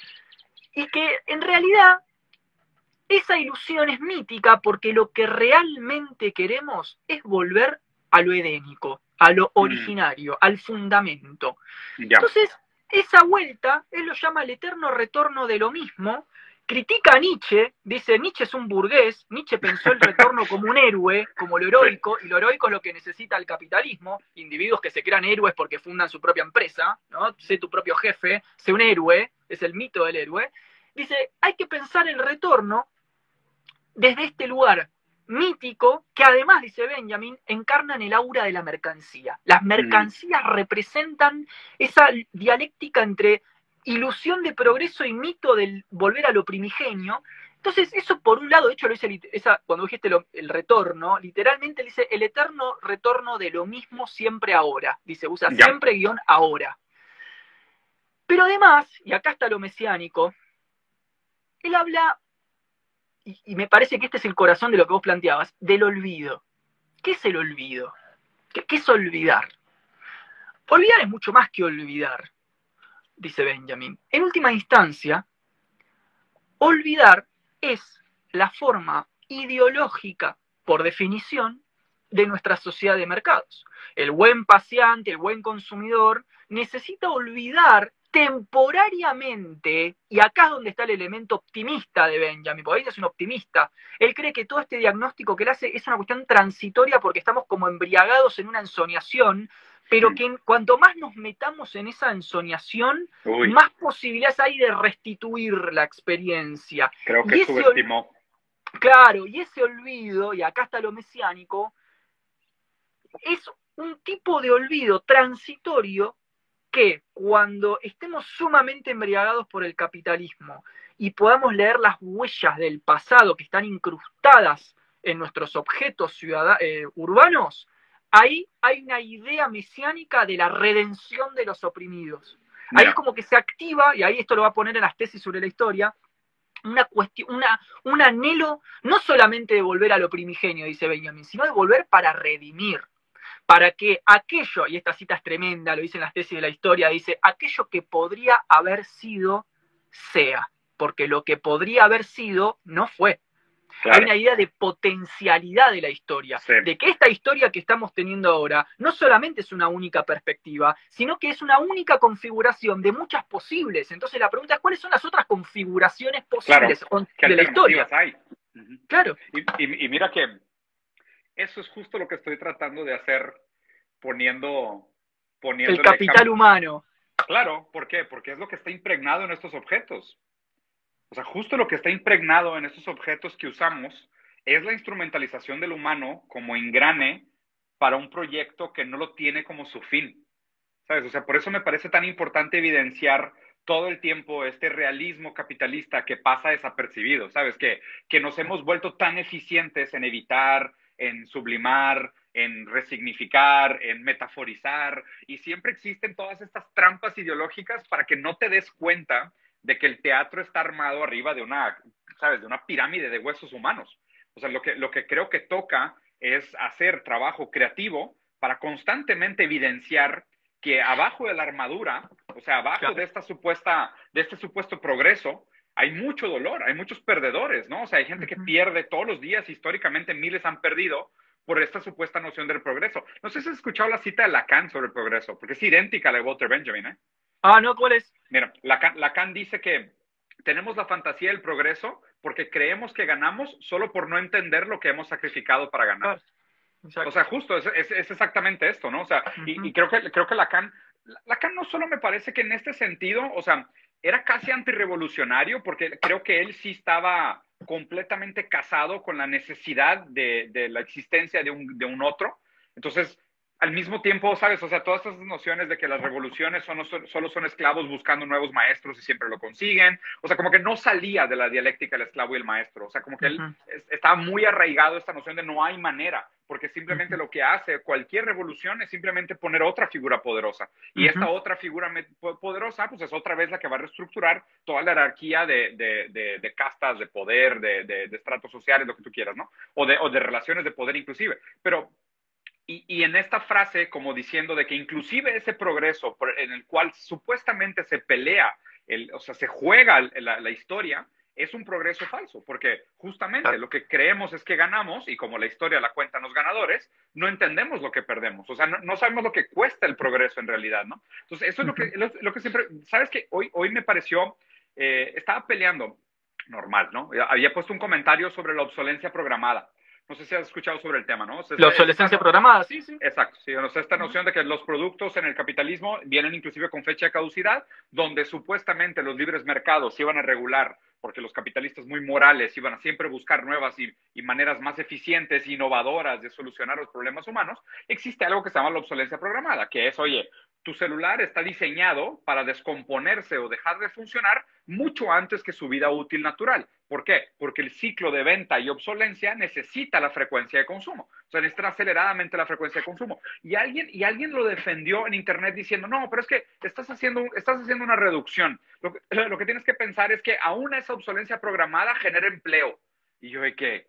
y que en realidad esa ilusión es mítica porque lo que realmente queremos es volver a lo edénico, a lo originario, mm. al fundamento. Ya. Entonces, esa vuelta, él lo llama el eterno retorno de lo mismo. Critica a Nietzsche, dice, Nietzsche es un burgués, Nietzsche pensó el retorno como un héroe, como lo heroico, y lo heroico es lo que necesita el capitalismo, individuos que se crean héroes porque fundan su propia empresa, ¿no? Sé tu propio jefe, sé un héroe, es el mito del héroe. Dice, hay que pensar el retorno desde este lugar mítico, que además, dice Benjamin, encarnan el aura de la mercancía. Las mercancías mm. representan esa dialéctica entre ilusión de progreso y mito del volver a lo primigenio. Entonces, eso por un lado, de hecho, lo dice esa, cuando dijiste lo, el retorno, literalmente dice el eterno retorno de lo mismo siempre ahora. Dice, usa ya. siempre guión ahora. Pero además, y acá está lo mesiánico, él habla, y, y me parece que este es el corazón de lo que vos planteabas, del olvido. ¿Qué es el olvido? ¿Qué, qué es olvidar? Olvidar es mucho más que olvidar, dice Benjamin. En última instancia, olvidar es la forma ideológica, por definición, de nuestra sociedad de mercados. El buen paseante, el buen consumidor, necesita olvidar temporariamente, y acá es donde está el elemento optimista de Benjamin, porque ahí es un optimista. Él cree que todo este diagnóstico que él hace es una cuestión transitoria porque estamos como embriagados en una ensoñación, pero que en, cuanto más nos metamos en esa ensoñación, Uy. más posibilidades hay de restituir la experiencia. Creo que subestimó. Claro, y ese olvido, y acá está lo mesiánico, es un tipo de olvido transitorio que cuando estemos sumamente embriagados por el capitalismo y podamos leer las huellas del pasado que están incrustadas en nuestros objetos ciudad eh, urbanos, ahí hay una idea mesiánica de la redención de los oprimidos. Ahí es como que se activa, y ahí esto lo va a poner en las tesis sobre la historia, una cuestión, una, un anhelo no solamente de volver a lo primigenio, dice Benjamin, sino de volver para redimir. Para que aquello, y esta cita es tremenda, lo dicen las tesis de la historia, dice, aquello que podría haber sido, sea, porque lo que podría haber sido, no fue. Claro. Hay una idea de potencialidad de la historia, sí. de que esta historia que estamos teniendo ahora no solamente es una única perspectiva, sino que es una única configuración de muchas posibles. Entonces la pregunta es, ¿cuáles son las otras configuraciones posibles claro, de la historia? Hay? Uh-huh. Claro. Y, y, y mira que eso es justo lo que estoy tratando de hacer poniendo... poniendo el capital ejemplo. humano. Claro, ¿por qué? Porque es lo que está impregnado en estos objetos. O sea, justo lo que está impregnado en estos objetos que usamos es la instrumentalización del humano como engrane para un proyecto que no lo tiene como su fin. ¿Sabes? O sea, por eso me parece tan importante evidenciar todo el tiempo este realismo capitalista que pasa desapercibido, ¿sabes? Que, que nos hemos vuelto tan eficientes en evitar, en sublimar, en resignificar, en metaforizar, y siempre existen todas estas trampas ideológicas para que no te des cuenta de que el teatro está armado arriba de una, ¿sabes? De una pirámide de huesos humanos. O sea, lo que, lo que creo que toca es hacer trabajo creativo para constantemente evidenciar que abajo de la armadura, o sea, abajo claro. de esta supuesta, de este supuesto progreso, hay mucho dolor, hay muchos perdedores, ¿no? O sea, hay gente que pierde todos los días, históricamente miles han perdido por esta supuesta noción del progreso. No sé si has escuchado la cita de Lacan sobre el progreso, porque es idéntica a la de Walter Benjamin, ¿eh? Ah, no, ¿cuál es? Mira, Lacan, Lacan dice que tenemos la fantasía del progreso porque creemos que ganamos solo por no entender lo que hemos sacrificado para ganar. Exacto. O sea, justo, es, es, es exactamente esto, ¿no? O sea, uh-huh. y, y creo que, creo que Lacan, Lacan no solo me parece que en este sentido, o sea, era casi antirrevolucionario, porque creo que él sí estaba completamente casado con la necesidad de, de la existencia de un, de un otro. Entonces, al mismo tiempo, ¿sabes? O sea, todas estas nociones de que las revoluciones son, solo son esclavos buscando nuevos maestros y siempre lo consiguen. O sea, como que no salía de la dialéctica el esclavo y el maestro. O sea, como que uh-huh. él estaba muy arraigado a esta noción de no hay manera, porque simplemente uh-huh. lo que hace cualquier revolución es simplemente poner otra figura poderosa. Y uh-huh. esta otra figura poderosa, pues es otra vez la que va a reestructurar toda la jerarquía de, de, de, de castas, de poder, de, de, de estratos sociales, lo que tú quieras, ¿no? O de, o de relaciones de poder inclusive. Pero... Y, y en esta frase, como diciendo de que inclusive ese progreso en el cual supuestamente se pelea, el, o sea, se juega la, la historia, es un progreso falso, porque justamente lo que creemos es que ganamos, y como la historia la cuentan los ganadores, no entendemos lo que perdemos, o sea, no, no sabemos lo que cuesta el progreso en realidad, ¿no? Entonces, eso es lo que, lo, lo que siempre, ¿sabes qué? Hoy, hoy me pareció, eh, estaba peleando, normal, ¿no? Había puesto un comentario sobre la obsolencia programada. No sé si has escuchado sobre el tema, ¿no? O sea, la obsolescencia esta, programada, sí, sí. Exacto, sí. O sea, esta noción de que los productos en el capitalismo vienen inclusive con fecha de caducidad, donde supuestamente los libres mercados se iban a regular, porque los capitalistas muy morales iban a siempre buscar nuevas y, y maneras más eficientes e innovadoras de solucionar los problemas humanos. Existe algo que se llama la obsolescencia programada, que es, oye, tu celular está diseñado para descomponerse o dejar de funcionar mucho antes que su vida útil natural. ¿Por qué? Porque el ciclo de venta y obsolencia necesita la frecuencia de consumo. O sea, necesita aceleradamente la frecuencia de consumo. Y alguien, y alguien lo defendió en internet diciendo, no, pero es que estás haciendo, estás haciendo una reducción. Lo que, lo que tienes que pensar es que aún esa obsolencia programada genera empleo. Y yo, ¿de qué?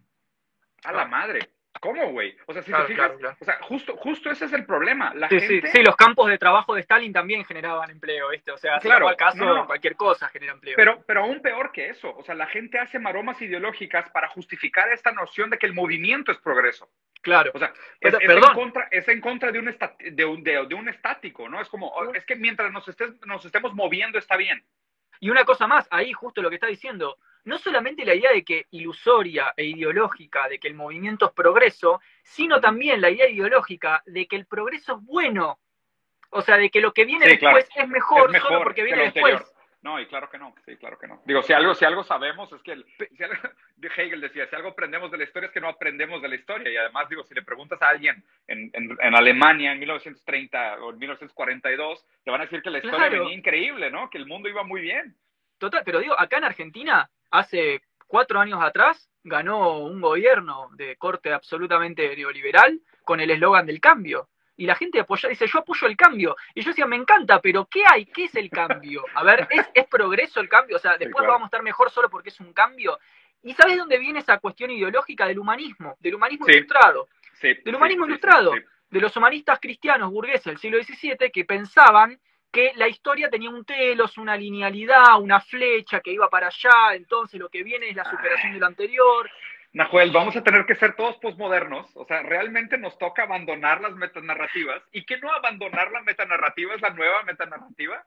A la madre. ¿Cómo, güey? O sea, si claro, te fijas, claro, claro. O sea, justo, justo ese es el problema. La sí, gente... sí, sí, los campos de trabajo de Stalin también generaban empleo, ¿viste? O sea, claro, si caso, no, no. cualquier cosa genera empleo. Pero, pero aún peor que eso, o sea, la gente hace maromas ideológicas para justificar esta noción de que el movimiento es progreso. Claro. O sea, pero, es, es, en contra, es en contra de un, estat, de, un, de, de un estático, ¿no? Es como, es que mientras nos, estés, nos estemos moviendo está bien. Y una cosa más, ahí justo lo que está diciendo, no solamente la idea de que ilusoria e ideológica de que el movimiento es progreso, sino también la idea ideológica de que el progreso es bueno. O sea, de que lo que viene sí, después claro. es, mejor, es mejor solo porque viene después. Anterior. No, y claro que no, sí, claro que no. Digo, si algo, si algo sabemos es que, el, si algo, Hegel decía, si algo aprendemos de la historia es que no aprendemos de la historia. Y además, digo, si le preguntas a alguien en, en, en Alemania en mil novecientos treinta o en mil novecientos cuarenta y dos, te van a decir que la historia claro. venía increíble, ¿no? Que el mundo iba muy bien. Total, pero digo, acá en Argentina, hace cuatro años atrás, ganó un gobierno de corte absolutamente neoliberal con el eslogan del cambio. Y la gente apoya, dice, yo apoyo el cambio. Y yo decía, me encanta, pero ¿qué hay? ¿Qué es el cambio? A ver, ¿es, es progreso el cambio? O sea, después sí, claro. vamos a estar mejor solo porque es un cambio. ¿Y sabes dónde viene esa cuestión ideológica del humanismo? Del humanismo sí. ilustrado. Sí, del humanismo sí, ilustrado. Sí, sí. De los humanistas cristianos burgueses del siglo diecisiete que pensaban que la historia tenía un telos, una linealidad, una flecha que iba para allá, entonces lo que viene es la superación de lo anterior. Nahuel, vamos a tener que ser todos posmodernos, o sea, realmente nos toca abandonar las metanarrativas. ¿Y qué no abandonar la metanarrativa es la nueva metanarrativa?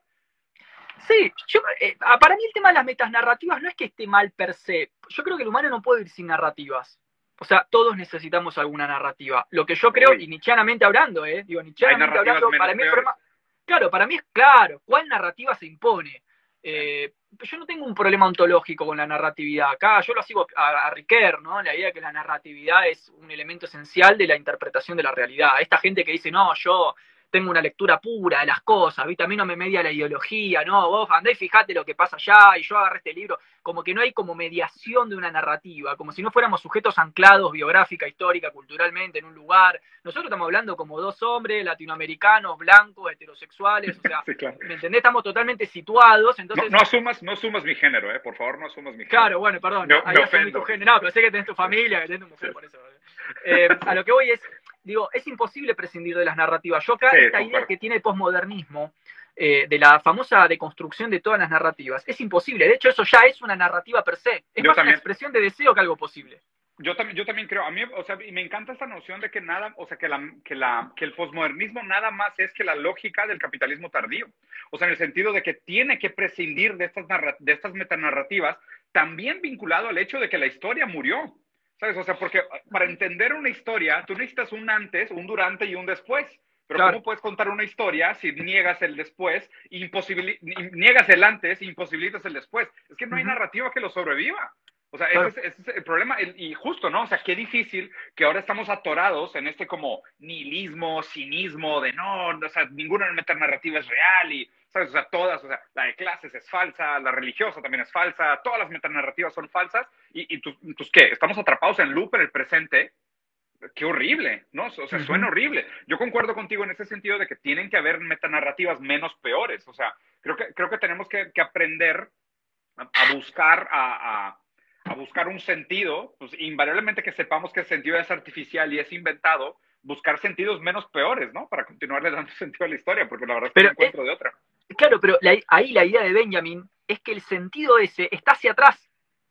Sí, yo, eh, para mí el tema de las metanarrativas no es que esté mal per se. Yo creo que el humano no puede ir sin narrativas. O sea, todos necesitamos alguna narrativa. Lo que yo creo, Uy. y nietzscheanamente hablando, eh, digo, nietzscheanamente hablando, para mí el problema... Claro, para mí es claro, ¿cuál narrativa se impone? Eh, yo no tengo un problema ontológico con la narratividad. Acá yo lo sigo a, a Ricoeur, ¿no? La idea de que la narratividad es un elemento esencial de la interpretación de la realidad. Esta gente que dice, no, yo tengo una lectura pura de las cosas, ¿viste? A mí no me media la ideología, ¿no? Vos andá y fijate lo que pasa allá, y yo agarré este libro. Como que no hay como mediación de una narrativa, como si no fuéramos sujetos anclados biográfica, histórica, culturalmente, en un lugar. Nosotros estamos hablando como dos hombres latinoamericanos, blancos, heterosexuales, o sea, sí, claro. ¿me entendés? Estamos totalmente situados, entonces... No, no asumas, no asumas mi género, ¿eh? Por favor, no asumas mi género. Claro, bueno, perdón, me, ahí me asumí tu género. No, pero sé que tenés tu familia, que tenés tu mujer, sí. por eso. Eh, a lo que voy es... Digo, es imposible prescindir de las narrativas. Yo acá, sí, esta idea que tiene el posmodernismo, eh, de la famosa deconstrucción de todas las narrativas. Es imposible, de hecho eso ya es una narrativa per se, es Yo más una también. expresión de deseo que algo posible. Yo también, yo también creo, a mí, o sea, y me encanta esta noción de que nada, o sea, que, la, que, la, que el posmodernismo nada más es que la lógica del capitalismo tardío. O sea, en el sentido de que tiene que prescindir de estas, de estas metanarrativas, también vinculado al hecho de que la historia murió. ¿Sabes? O sea, porque para entender una historia, tú necesitas un antes, un durante y un después. Pero Claro. ¿cómo puedes contar una historia si niegas el después, imposibil, niegas el antes e imposibilitas el después? Es que no hay Uh-huh. narrativa que lo sobreviva. O sea, Claro. ese, es, ese es el problema. Y justo, ¿no? O sea, qué difícil que ahora estamos atorados en este como nihilismo, cinismo de no, o sea, ninguna metanarrativa es real y, ¿sabes? O sea, todas, o sea, la de clases es falsa, la religiosa también es falsa, todas las metanarrativas son falsas. Y, y tú, pues, ¿qué? Estamos atrapados en loop en el presente. Qué horrible, ¿no? O sea, suena Uh-huh. horrible. Yo concuerdo contigo en ese sentido de que tienen que haber metanarrativas menos peores. O sea, creo que, creo que tenemos que, que aprender a, a buscar a, a a buscar un sentido, pues invariablemente que sepamos que el sentido es artificial y es inventado, buscar sentidos menos peores, ¿no? Para continuarle dando sentido a la historia, porque la verdad es que Pero no encuentro es, de otra. claro, pero la, ahí la idea de Benjamin es que el sentido ese está hacia atrás.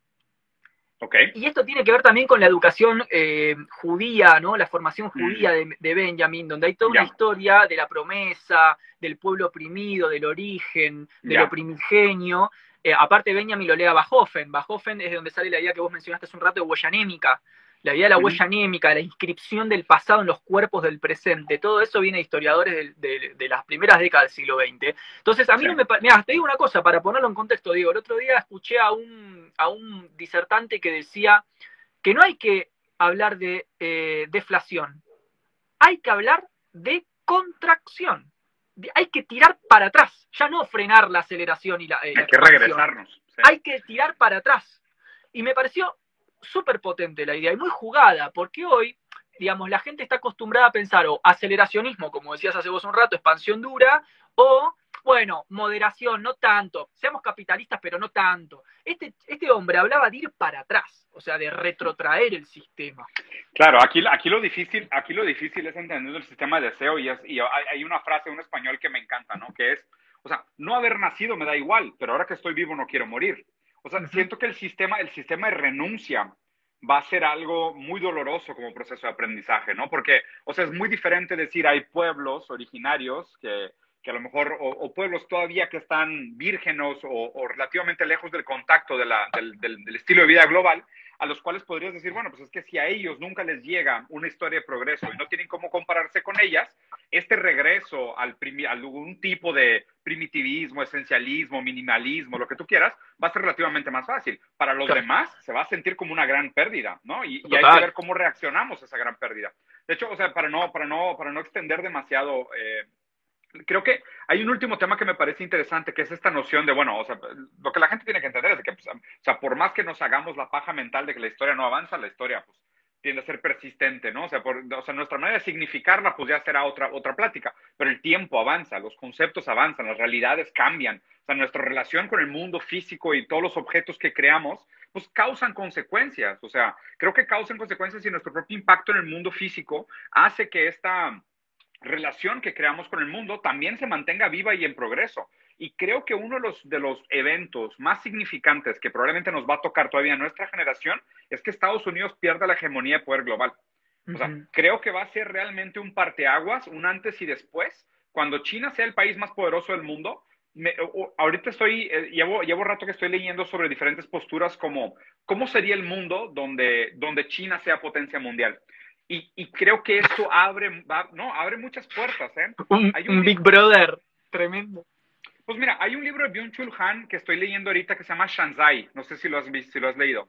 Ok. Y esto tiene que ver también con la educación eh, judía, ¿no? La formación judía Mm, de, de Benjamin, donde hay toda una ya, historia de la promesa, del pueblo oprimido, del origen, de lo ya. primigenio. Eh, aparte, Benjamin lo lee a Bachofen. Bachofen es de donde sale la idea que vos mencionaste hace un rato de huella anémica. La idea de la Mm, huella anémica, de la inscripción del pasado en los cuerpos del presente. Todo eso viene de historiadores de, de, de las primeras décadas del siglo veinte. Entonces, a mí sí. no me... Mira, te digo una cosa, para ponerlo en contexto, digo, el otro día escuché a un, a un disertante que decía que no hay que hablar de eh, deflación, hay que hablar de contracción. Hay que tirar para atrás, ya no frenar la aceleración y la, eh, la Hay que expansión. regresarnos. Sí. Hay que tirar para atrás. Y me pareció súper potente la idea y muy jugada, porque hoy, digamos, la gente está acostumbrada a pensar o aceleracionismo, como decías hace vos un rato, expansión dura, o, bueno, moderación, no tanto, seamos capitalistas, pero no tanto. Este, este hombre hablaba de ir para atrás, o sea, de retrotraer el sistema. Claro, aquí, aquí, lo difícil, aquí lo difícil es entender el sistema de deseo y, es, y hay, hay una frase de un español que me encanta, ¿no? Que es, o sea, no haber nacido me da igual, pero ahora que estoy vivo no quiero morir. O sea, uh-huh. siento que el sistema, el sistema de renuncia va a ser algo muy doloroso como proceso de aprendizaje, ¿no? Porque, o sea, es muy diferente decir hay pueblos originarios que, que a lo mejor, o, o pueblos todavía que están vírgenes o, o relativamente lejos del contacto de la, del, del, del estilo de vida global, a los cuales podrías decir, bueno, pues es que si a ellos nunca les llega una historia de progreso y no tienen cómo compararse con ellas, este regreso al a algún tipo de primitivismo, esencialismo, minimalismo, lo que tú quieras, va a ser relativamente más fácil. Para los claro. demás se va a sentir como una gran pérdida, ¿no? Y, y hay que ver cómo reaccionamos a esa gran pérdida. De hecho, o sea, para no, para no, para no extender demasiado... Eh, creo que hay un último tema que me parece interesante, que es esta noción de, bueno, o sea, lo que la gente tiene que entender es que, pues, o sea, por más que nos hagamos la paja mental de que la historia no avanza, la historia, pues, tiende a ser persistente, ¿no? O sea, por, o sea, nuestra manera de significarla, pues, ya será otra, otra plática, pero el tiempo avanza, los conceptos avanzan, las realidades cambian, o sea, nuestra relación con el mundo físico y todos los objetos que creamos, pues, causan consecuencias, o sea, creo que causan consecuencias y nuestro propio impacto en el mundo físico hace que esta relación que creamos con el mundo también se mantenga viva y en progreso. Y creo que uno de los, de los eventos más significantes que probablemente nos va a tocar todavía a nuestra generación es que Estados Unidos pierda la hegemonía de poder global. O sea, uh-huh. creo que va a ser realmente un parteaguas, un antes y después, cuando China sea el país más poderoso del mundo. Me, ahorita estoy, eh, llevo, llevo rato que estoy leyendo sobre diferentes posturas como cómo sería el mundo donde, donde China sea potencia mundial. Y, y creo que esto abre, va, no, abre muchas puertas, ¿eh? Un, hay un, un Big Brother tremendo. Pues mira, hay un libro de Byung-Chul Han que estoy leyendo ahorita que se llama Shanzai. No sé si lo has visto, si lo has leído.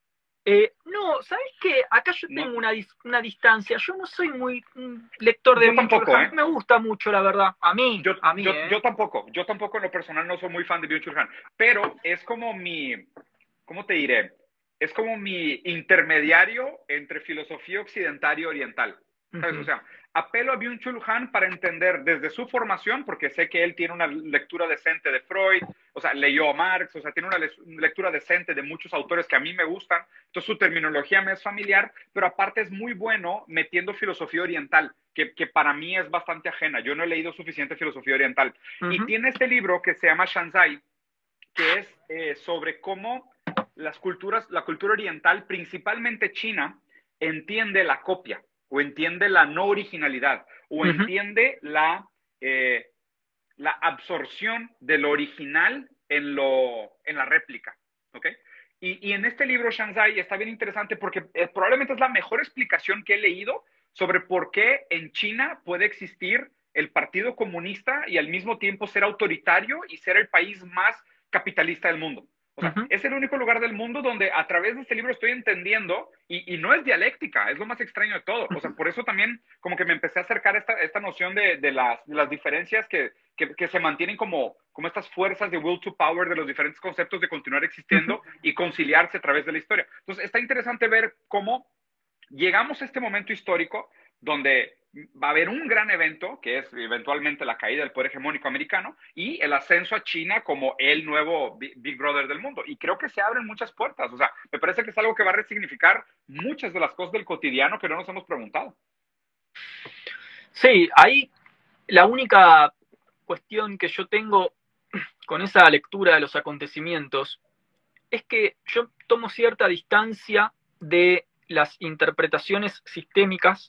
Eh, no, ¿sabes qué? Acá yo tengo no. una, una distancia. Yo no soy muy un lector de Byung-Chul Han. ¿eh? Me gusta mucho, la verdad. A mí, yo, a mí, yo, ¿eh? yo tampoco. Yo tampoco en lo personal no soy muy fan de Byung-Chul Han. Pero es como mi, ¿cómo te diré? Es como mi intermediario entre filosofía occidental y oriental. ¿Sabes? O Ujú, sea, apelo a Byung-Chul Han para entender desde su formación, porque sé que él tiene una lectura decente de Freud, o sea, leyó a Marx, o sea, tiene una lectura decente de muchos autores que a mí me gustan, entonces su terminología me es familiar, pero aparte es muy bueno metiendo filosofía oriental, que, que para mí es bastante ajena. Yo no he leído suficiente filosofía oriental. Y ujú, tiene este libro que se llama Shanzai, que es eh, sobre cómo las culturas, la cultura oriental, principalmente China, entiende la copia o entiende la no originalidad o ujú. entiende la, eh, la absorción de lo original en, lo, en la réplica. ¿Ok? Y, y en este libro, Shanzai, está bien interesante porque eh, probablemente es la mejor explicación que he leído sobre por qué en China puede existir el Partido Comunista y al mismo tiempo ser autoritario y ser el país más capitalista del mundo. O sea, Ujú. es el único lugar del mundo donde a través de este libro estoy entendiendo, y, y no es dialéctica, es lo más extraño de todo. O sea, por eso también como que me empecé a acercar a esta, esta noción de, de, las, de las diferencias que, que, que, se mantienen como, como estas fuerzas de will to power de los diferentes conceptos de continuar Ujú. existiendo y conciliarse a través de la historia. Entonces, está interesante ver cómo llegamos a este momento histórico donde va a haber un gran evento, que es eventualmente la caída del poder hegemónico americano y el ascenso a China como el nuevo Big Brother del mundo. Y creo que se abren muchas puertas. O sea, me parece que es algo que va a resignificar muchas de las cosas del cotidiano que no nos hemos preguntado. Sí, ahí la única cuestión que yo tengo con esa lectura de los acontecimientos es que yo tomo cierta distancia de las interpretaciones sistémicas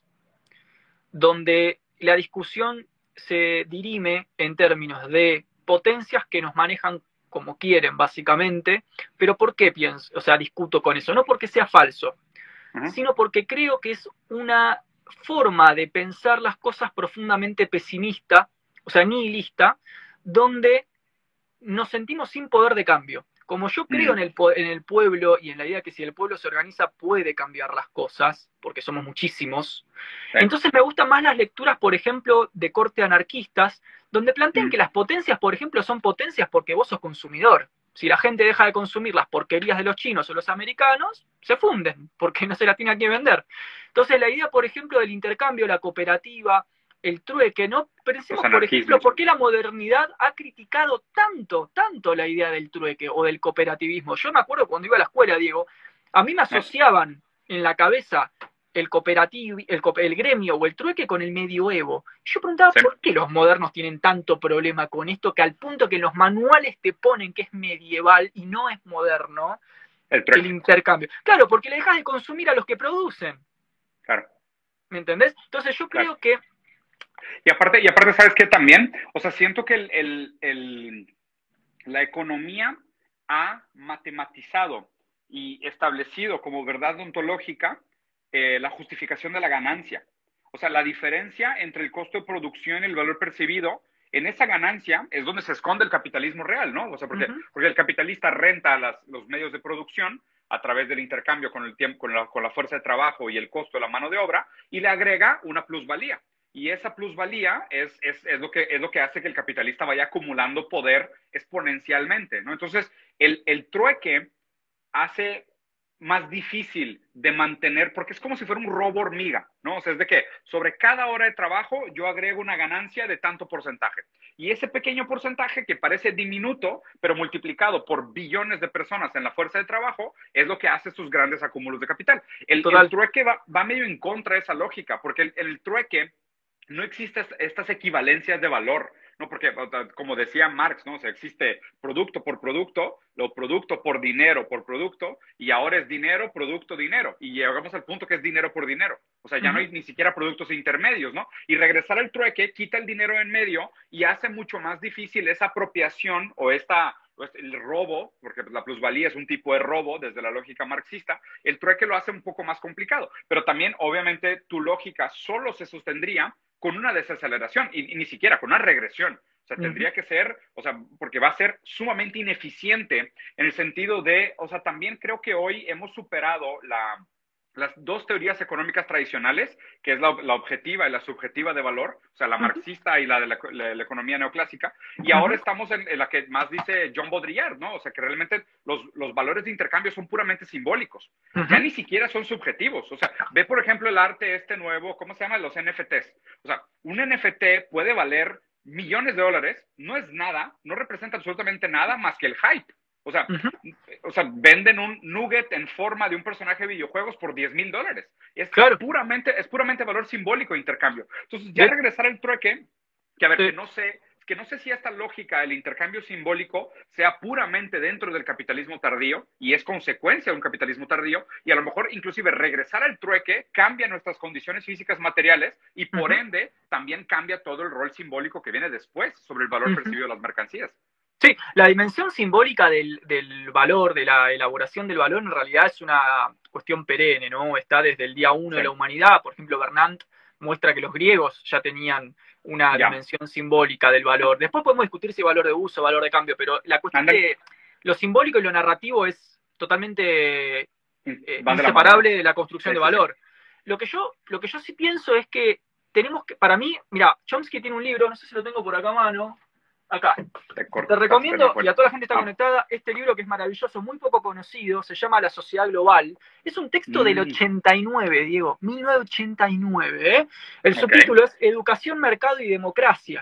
donde la discusión se dirime en términos de potencias que nos manejan como quieren, básicamente, pero ¿por qué pienso? O sea, discuto con eso, no porque sea falso, Uh -huh. sino porque creo que es una forma de pensar las cosas profundamente pesimista, o sea, nihilista, donde nos sentimos sin poder de cambio. Como yo creo en Mm. el, en el pueblo y en la idea que si el pueblo se organiza puede cambiar las cosas, porque somos muchísimos, Sí. entonces me gustan más las lecturas, por ejemplo, de corte anarquistas, donde plantean que Mm. las potencias, por ejemplo, son potencias porque vos sos consumidor. Si la gente deja de consumir las porquerías de los chinos o los americanos, se funden, porque no se las tiene a quién vender. Entonces la idea, por ejemplo, del intercambio, la cooperativa, el trueque, ¿no? Los Pensemos, por ejemplo, anarquismos. por qué la modernidad ha criticado tanto, tanto la idea del trueque o del cooperativismo. Yo me acuerdo cuando iba a la escuela, Diego, a mí me Eh. asociaban en la cabeza el cooperativo, el, el gremio o el trueque con el medioevo. Yo preguntaba, Sí. ¿por qué los modernos tienen tanto problema con esto que al punto que en los manuales te ponen que es medieval y no es moderno El el trueque. intercambio? Claro, porque le dejas de consumir a los que producen. Claro, ¿Me entendés? Entonces yo claro. creo que Y aparte, y aparte, ¿sabes qué también? O sea, siento que el, el, el, la economía ha matematizado y establecido como verdad ontológica eh, la justificación de la ganancia. O sea, la diferencia entre el costo de producción y el valor percibido, en esa ganancia es donde se esconde el capitalismo real, ¿no? O sea, uh porque, -huh, porque el capitalista renta las, los medios de producción a través del intercambio con el tiempo, con la, con la fuerza de trabajo y el costo de la mano de obra, y le agrega una plusvalía. Y esa plusvalía es, es, es, lo que, es lo que hace que el capitalista vaya acumulando poder exponencialmente, ¿no? Entonces, el, el trueque hace más difícil de mantener, porque es como si fuera un robo hormiga, ¿no? O sea, es de que sobre cada hora de trabajo yo agrego una ganancia de tanto porcentaje. Y ese pequeño porcentaje que parece diminuto, pero multiplicado por billones de personas en la fuerza de trabajo, es lo que hace estos grandes acúmulos de capital. El, el total. trueque va, va medio en contra de esa lógica, porque el, el trueque no existen estas equivalencias de valor, ¿no? Porque, como decía Marx, ¿no? O sea, existe producto por producto, lo producto por dinero por producto, y ahora es dinero, producto, dinero. Y llegamos al punto que es dinero por dinero. O sea, Uh ya no -huh. hay ni siquiera productos intermedios, ¿no? Y regresar al trueque quita el dinero en medio y hace mucho más difícil esa apropiación o esta el robo, porque la plusvalía es un tipo de robo desde la lógica marxista, el trueque lo hace un poco más complicado. Pero también, obviamente, tu lógica solo se sostendría con una desaceleración y, y ni siquiera con una regresión. O sea, Uh -huh. tendría que ser, o sea, porque va a ser sumamente ineficiente en el sentido de, o sea, también creo que hoy hemos superado la, las dos teorías económicas tradicionales, que es la, la objetiva y la subjetiva de valor, o sea, la marxista y la de la, la, la economía neoclásica, y ahora estamos en, en la que más dice John Baudrillard, ¿no? O sea, que realmente los, los valores de intercambio son puramente simbólicos, uh-huh. ya ni siquiera son subjetivos. O sea, ve, por ejemplo, el arte este nuevo, ¿cómo se llama? Los N F Ts. O sea, un N F T puede valer millones de dólares, no es nada, no representa absolutamente nada más que el hype. O sea, uh-huh. o sea, venden un nugget en forma de un personaje de videojuegos por diez mil dólares. Es, claro. puramente, es puramente valor simbólico de intercambio. Entonces, ya ¿Sí? regresar al trueque, que a ver, sí. que no sé, que no sé si esta lógica del intercambio simbólico sea puramente dentro del capitalismo tardío y es consecuencia de un capitalismo tardío, y a lo mejor inclusive regresar al trueque cambia nuestras condiciones físicas materiales y por uh-huh. ende también cambia todo el rol simbólico que viene después sobre el valor uh-huh. percibido de las mercancías. Sí, la dimensión simbólica del, del valor, de la elaboración del valor, en realidad es una cuestión perenne, ¿no? Está desde el día uno sí. de la humanidad. Por ejemplo, Bernard muestra que los griegos ya tenían una ya. dimensión simbólica del valor. Después podemos discutir si valor de uso, valor de cambio, pero la cuestión Andale. de lo simbólico y lo narrativo es totalmente eh, inseparable de la, de la construcción sí, de valor. Sí, sí. Lo que yo, lo que yo sí pienso es que tenemos que, para mí, mira, Chomsky tiene un libro, no sé si lo tengo por acá a mano, acá. Te, te recomiendo, y a toda la gente que está ah. conectada, este libro que es maravilloso, muy poco conocido, se llama La Sociedad Global. Es un texto mm. del ochenta y nueve, Diego, mil novecientos ochenta y nueve. ¿eh? El okay. subtítulo es Educación, Mercado y Democracia.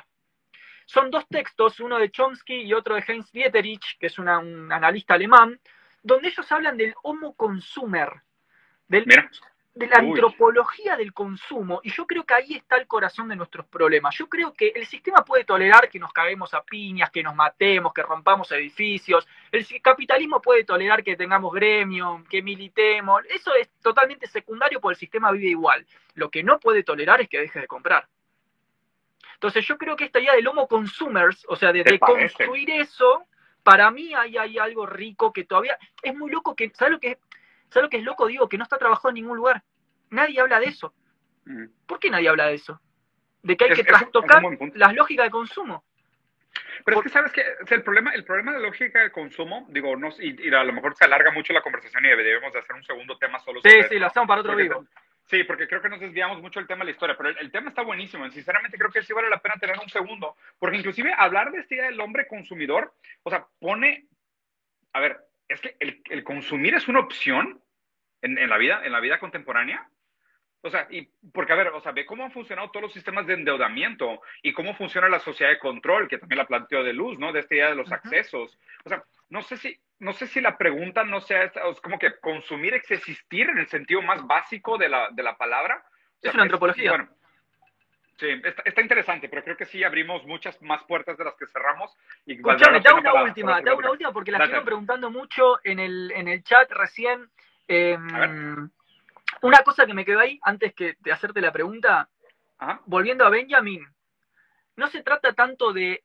Son dos textos, uno de Chomsky y otro de Heinz Dieterich, que es una, un analista alemán, donde ellos hablan del homo consumer, del... Mira. de la Uy. antropología del consumo, y yo creo que ahí está el corazón de nuestros problemas. Yo creo que el sistema puede tolerar que nos caguemos a piñas, que nos matemos, que rompamos edificios. El capitalismo puede tolerar que tengamos gremio, que militemos. Eso es totalmente secundario porque el sistema vive igual. Lo que no puede tolerar es que dejes de comprar. Entonces yo creo que esta idea del homo consumers, o sea, de, de construir eso, para mí ahí hay algo rico que todavía... Es muy loco que... ¿Sabes lo que es? ¿Sabes lo que es loco? Digo, que no está trabajado en ningún lugar. Nadie habla de eso. ¿Por qué nadie habla de eso? De que hay es, que trastocar las lógicas de consumo. Pero Por... es que, ¿sabes qué? O sea, el, problema, el problema de lógica de consumo, digo, no, y, y a lo mejor se alarga mucho la conversación y debemos de hacer un segundo tema solo sí, sobre Sí, sí, lo hacemos para otro vivo. Sí, porque creo que nos desviamos mucho del tema de la historia, pero el, el tema está buenísimo. Y sinceramente creo que sí vale la pena tener un segundo, porque inclusive hablar de esta idea del hombre consumidor, o sea, pone... A ver, es que el, el consumir es una opción en, en, la vida, en la vida contemporánea. O sea, y porque, a ver, o sea, ve cómo han funcionado todos los sistemas de endeudamiento y cómo funciona la sociedad de control, que también la planteó de Luz, ¿no? De esta idea de los uh-huh. accesos. O sea, no sé si, no sé si la pregunta no sea esta, es como que consumir es existir en el sentido más básico de la, de la palabra. O sea, es una antropología. Es, bueno, sí, está, está interesante, pero creo que sí abrimos muchas más puertas de las que cerramos. Y Escuchame, te hago una para, última, para te hago una última porque la estuvieron preguntando mucho en el, en el chat recién. Eh, una cosa que me quedó ahí, antes que de hacerte la pregunta, Ajá. volviendo a Benjamin, no se trata tanto de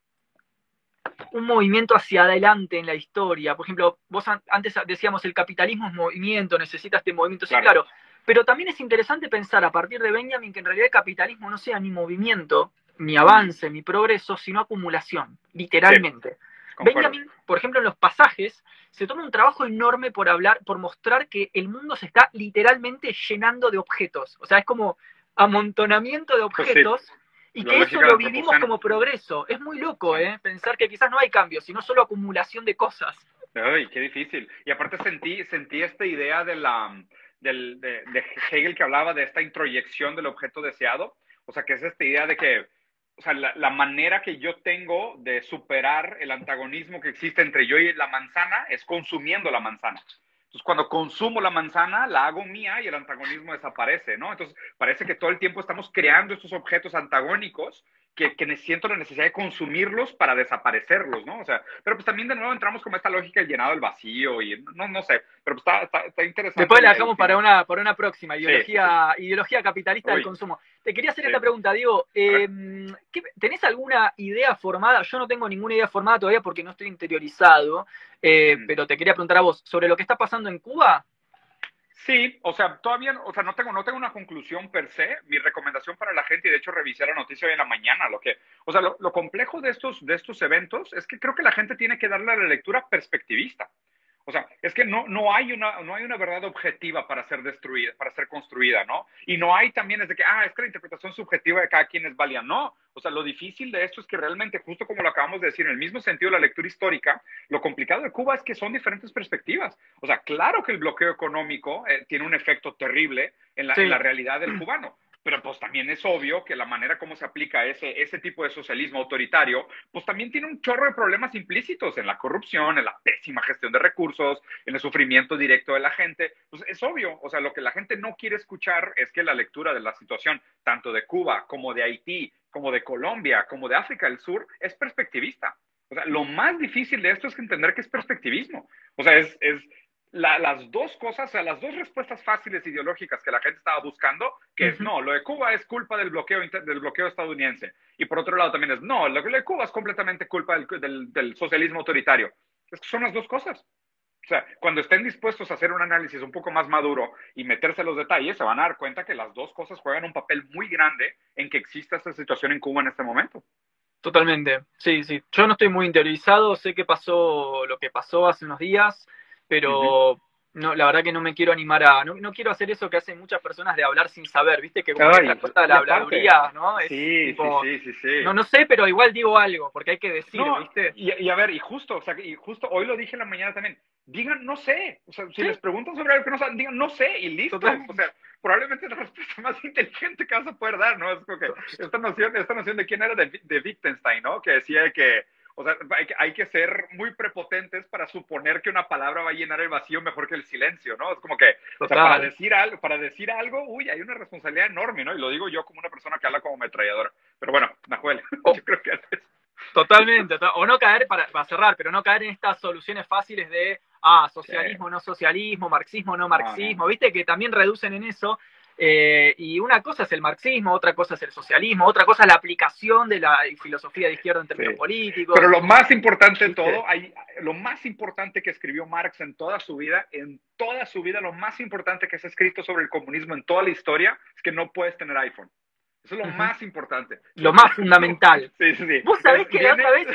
un movimiento hacia adelante en la historia. Por ejemplo, vos antes decíamos el capitalismo es movimiento, necesita este movimiento, sí, claro. claro. Pero también es interesante pensar a partir de Benjamin que en realidad el capitalismo no sea ni movimiento, ni avance, ni progreso, sino acumulación, literalmente. Sí, Benjamin, por ejemplo, en los pasajes, se toma un trabajo enorme por hablar, por mostrar que el mundo se está literalmente llenando de objetos. O sea, es como amontonamiento de objetos, pues sí. y que eso lo vivimos como progreso. Es muy loco, ¿eh? Pensar que quizás no hay cambio, sino solo acumulación de cosas. Ay, qué difícil. Y aparte sentí, sentí esta idea de la... Del, de, de Hegel, que hablaba de esta introyección del objeto deseado, o sea, que es esta idea de que, o sea, la, la manera que yo tengo de superar el antagonismo que existe entre yo y la manzana es consumiendo la manzana. Entonces, cuando consumo la manzana, la hago mía y el antagonismo desaparece, ¿no? Entonces, parece que todo el tiempo estamos creando estos objetos antagónicos que, que siento la necesidad de consumirlos para desaparecerlos, ¿no? O sea, pero pues también de nuevo entramos como esta lógica del llenado del vacío y no, no sé, pero pues está, está, está interesante. Después la dejamos para una, para una próxima, ideología, sí, sí. ideología capitalista Uy. del consumo. Te quería hacer sí. esta pregunta, Diego. Eh, ¿Tenés alguna idea formada? Yo no tengo ninguna idea formada todavía porque no estoy interiorizado, eh, mm. pero te quería preguntar a vos, ¿sobre lo que está pasando en Cuba? Sí, o sea, todavía, o sea, no tengo, no tengo una conclusión per se. Mi recomendación para la gente, y de hecho revisé la noticia hoy en la mañana, lo que, o sea, lo, lo complejo de estos, de estos eventos es que creo que la gente tiene que darle a la lectura perspectivista. O sea, es es que no, no, hay una, no hay una verdad objetiva para ser destruida, para ser construida, ¿no? Y no hay también es de que, ah, es que la interpretación subjetiva de cada quien es válida. No, o sea, lo difícil de esto es que realmente, justo como lo acabamos de decir, en el mismo sentido de la lectura histórica, lo complicado de Cuba es que son diferentes perspectivas. O sea, claro que el bloqueo económico eh, tiene un efecto terrible en la, Sí. en la realidad del cubano. Pero pues también es obvio que la manera como se aplica ese, ese tipo de socialismo autoritario, pues también tiene un chorro de problemas implícitos en la corrupción, en la pésima gestión de recursos, en el sufrimiento directo de la gente. Pues es obvio, o sea, lo que la gente no quiere escuchar es que la lectura de la situación, tanto de Cuba como de Haití, como de Colombia, como de África del Sur, es perspectivista. O sea, lo más difícil de esto es que entender que es perspectivismo. O sea, es, es la, las dos cosas, o sea, las dos respuestas fáciles ideológicas que la gente estaba buscando, que uh-huh. es no, lo de Cuba es culpa del bloqueo, del bloqueo estadounidense. Y por otro lado también es no, lo de Cuba es completamente culpa del, del, del socialismo autoritario. Es que son las dos cosas. O sea, cuando estén dispuestos a hacer un análisis un poco más maduro y meterse en los detalles, se van a dar cuenta que las dos cosas juegan un papel muy grande en que exista esta situación en Cuba en este momento. Totalmente, sí, sí. Yo no estoy muy interiorizado, sé que pasó lo que pasó hace unos días, pero uh-huh. no, la verdad que no me quiero animar a, no, no quiero hacer eso que hacen muchas personas de hablar sin saber, ¿viste? Que como Ay, que esta cosa de la habladuría, ¿no? Es sí, tipo, sí, sí, sí, sí. No, no sé, pero igual digo algo, porque hay que decir, no, ¿viste? Y, y a ver, y justo, o sea, y justo hoy lo dije en la mañana también, digan no sé, o sea, si ¿Sí? les preguntan sobre algo que no saben, digan no sé y listo. Total. O sea, probablemente es la respuesta más inteligente que vas a poder dar, ¿no? Es como que esta noción, esta noción de quién era de, de Wittgenstein, ¿no? Que decía que, o sea, hay que, hay que ser muy prepotentes para suponer que una palabra va a llenar el vacío mejor que el silencio, ¿no? Es como que, o sea, para decir algo, para decir algo, uy, hay una responsabilidad enorme, ¿no? Y lo digo yo como una persona que habla como ametralladora. Pero bueno, Nahuel, oh. yo creo que haces. Totalmente, o no caer, para, para cerrar, pero no caer en estas soluciones fáciles de, ah, socialismo, sí. no socialismo, marxismo, no marxismo, no, no. viste que también reducen en eso, eh, y una cosa es el marxismo, otra cosa es el socialismo, otra cosa es la aplicación de la filosofía de izquierda en términos sí. políticos. Pero lo más importante de todo, hay, lo más importante que escribió Marx en toda su vida, en toda su vida, lo más importante que se ha escrito sobre el comunismo en toda la historia, es que no puedes tener iPhone. Eso es lo uh-huh. más importante. Lo más fundamental. Sí, sí, sí. Vos sabés que viene... la otra vez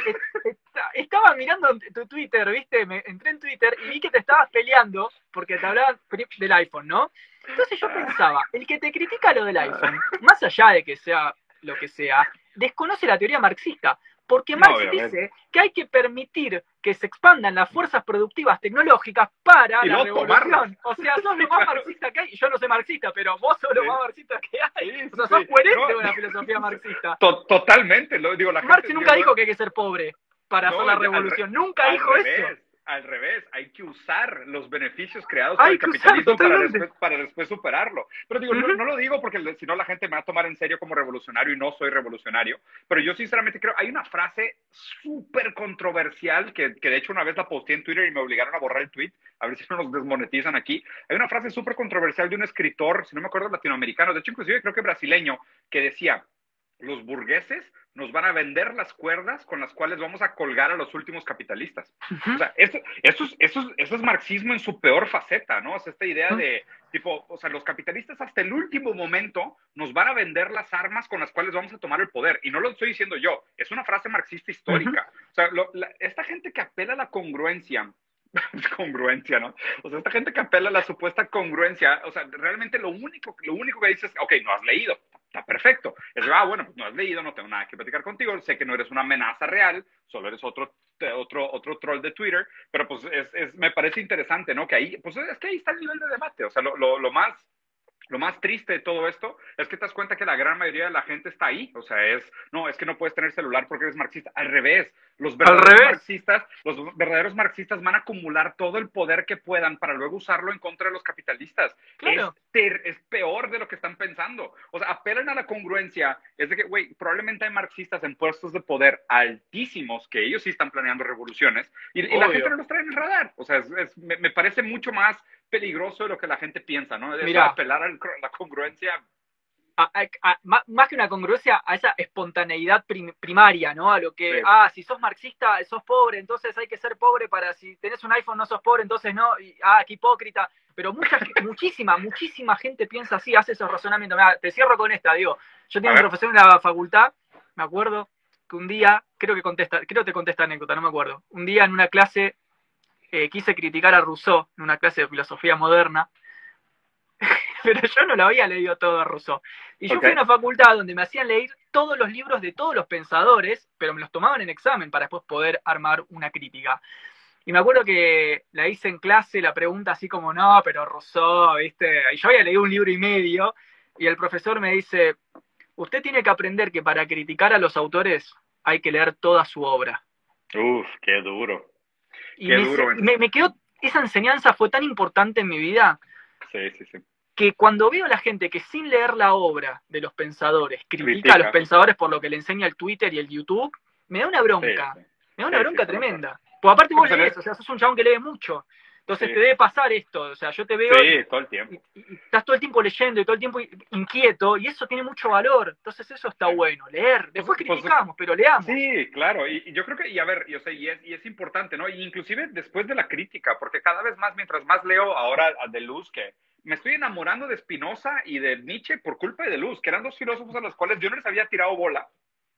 estaba mirando tu Twitter, ¿viste? Me entré en Twitter y vi que te estabas peleando porque te hablabas del iPhone, ¿no? Entonces yo pensaba, el que te critica lo del iPhone, más allá de que sea lo que sea, desconoce la teoría marxista. Porque Marx no, dice que hay que permitir que se expandan las fuerzas productivas tecnológicas para y la no revolución. Tomarlas. O sea, sos lo más marxista que hay. Yo no soy marxista, pero vos sos lo sí. más marxista que hay. Sí, o sea, sos sí. coherente no. con la filosofía marxista. To Totalmente. Lo, digo, la Marx gente, nunca digo, dijo que hay que ser pobre para no, hacer la revolución. Nunca dijo revés. eso. Al revés, hay que usar los beneficios creados hay por el capitalismo para después, para después superarlo. Pero digo, uh-huh. no, no lo digo porque si no la gente me va a tomar en serio como revolucionario y no soy revolucionario, pero yo sinceramente creo, hay una frase súper controversial que, que de hecho una vez la posté en Twitter y me obligaron a borrar el tweet, a ver si no nos desmonetizan aquí. Hay una frase súper controversial de un escritor, si no me acuerdo, latinoamericano, de hecho inclusive creo que brasileño, que decía, los burgueses nos van a vender las cuerdas con las cuales vamos a colgar a los últimos capitalistas. Uh-huh. O sea, eso, eso, es, eso, es, eso es marxismo en su peor faceta, ¿no? O sea, esta idea uh-huh. de, tipo, o sea, los capitalistas hasta el último momento nos van a vender las armas con las cuales vamos a tomar el poder. Y no lo estoy diciendo yo, es una frase marxista histórica. Uh-huh. O sea, lo, la, esta gente que apela a la congruencia, congruencia, ¿no? O sea, esta gente que apela a la supuesta congruencia, o sea, realmente lo único, lo único que dices es, ok, no has leído. Está perfecto. Es, ah, bueno, pues no has leído, no tengo nada que platicar contigo, sé que no eres una amenaza real, solo eres otro, otro, otro troll de Twitter, pero pues es, es, me parece interesante, ¿no? Que ahí, pues es que ahí está el nivel de debate, o sea, lo, lo, lo más... Lo más triste de todo esto es que te das cuenta que la gran mayoría de la gente está ahí. O sea, es, no, es que no puedes tener celular porque eres marxista. Al revés, los verdaderos revés. marxistas, los verdaderos marxistas van a acumular todo el poder que puedan para luego usarlo en contra de los capitalistas. Claro. Es, ter, es peor de lo que están pensando. O sea, apelan a la congruencia. Es de que, güey, probablemente hay marxistas en puestos de poder altísimos que ellos sí están planeando revoluciones y, y la gente no los trae en el radar. O sea, es, es, me, me parece mucho más peligroso de lo que la gente piensa, ¿no? Es apelar a la congruencia. A, a, a, más que una congruencia, a esa espontaneidad prim, primaria, ¿no? A lo que, sí. ah, si sos marxista, sos pobre, entonces hay que ser pobre para, si tenés un iPhone no sos pobre, entonces no, y, ah, qué hipócrita. Pero mucha, muchísima, muchísima gente piensa así, hace esos razonamientos. Mirá, te cierro con esta, digo, yo tenía un profesor en la facultad, me acuerdo, que un día, creo que contesta, creo que te contesta anécdota, no me acuerdo, un día en una clase eh, quise criticar a Rousseau en una clase de filosofía moderna, pero yo no lo había leído todo a Rousseau. Y yo Ok. fui a una facultad donde me hacían leer todos los libros de todos los pensadores, pero me los tomaban en examen para después poder armar una crítica. Y me acuerdo que la hice en clase, la pregunta así como, no, pero Rousseau, ¿viste? Y yo había leído un libro y medio, y el profesor me dice, usted tiene que aprender que para criticar a los autores hay que leer toda su obra. Uf, qué duro. Y Qué me, duro. me, me quedó, esa enseñanza fue tan importante en mi vida, Sí, sí, sí. que cuando veo a la gente que sin leer la obra de los pensadores critica, Critica. a los pensadores por lo que le enseña el Twitter y el YouTube, me da una bronca, Sí, sí. me da una Sí, bronca sí, tremenda. Porque aparte Sí, vos pues, lees, o sea, sos un chabón que lee mucho, entonces sí. te debe pasar esto, o sea, yo te veo Sí, y, todo el tiempo. y- y estás todo el tiempo leyendo y todo el tiempo inquieto, y eso tiene mucho valor, entonces eso está Sí. bueno, leer, después Pues- pues, criticamos, pero leamos. Sí, claro, y, y yo creo que, y a ver, yo sé, y es, y es importante, ¿no? Y inclusive después de la crítica, porque cada vez más, mientras más leo ahora a Deleuze, que me estoy enamorando de Spinoza y de Nietzsche por culpa de Deleuze, que eran dos filósofos a los cuales yo no les había tirado bola,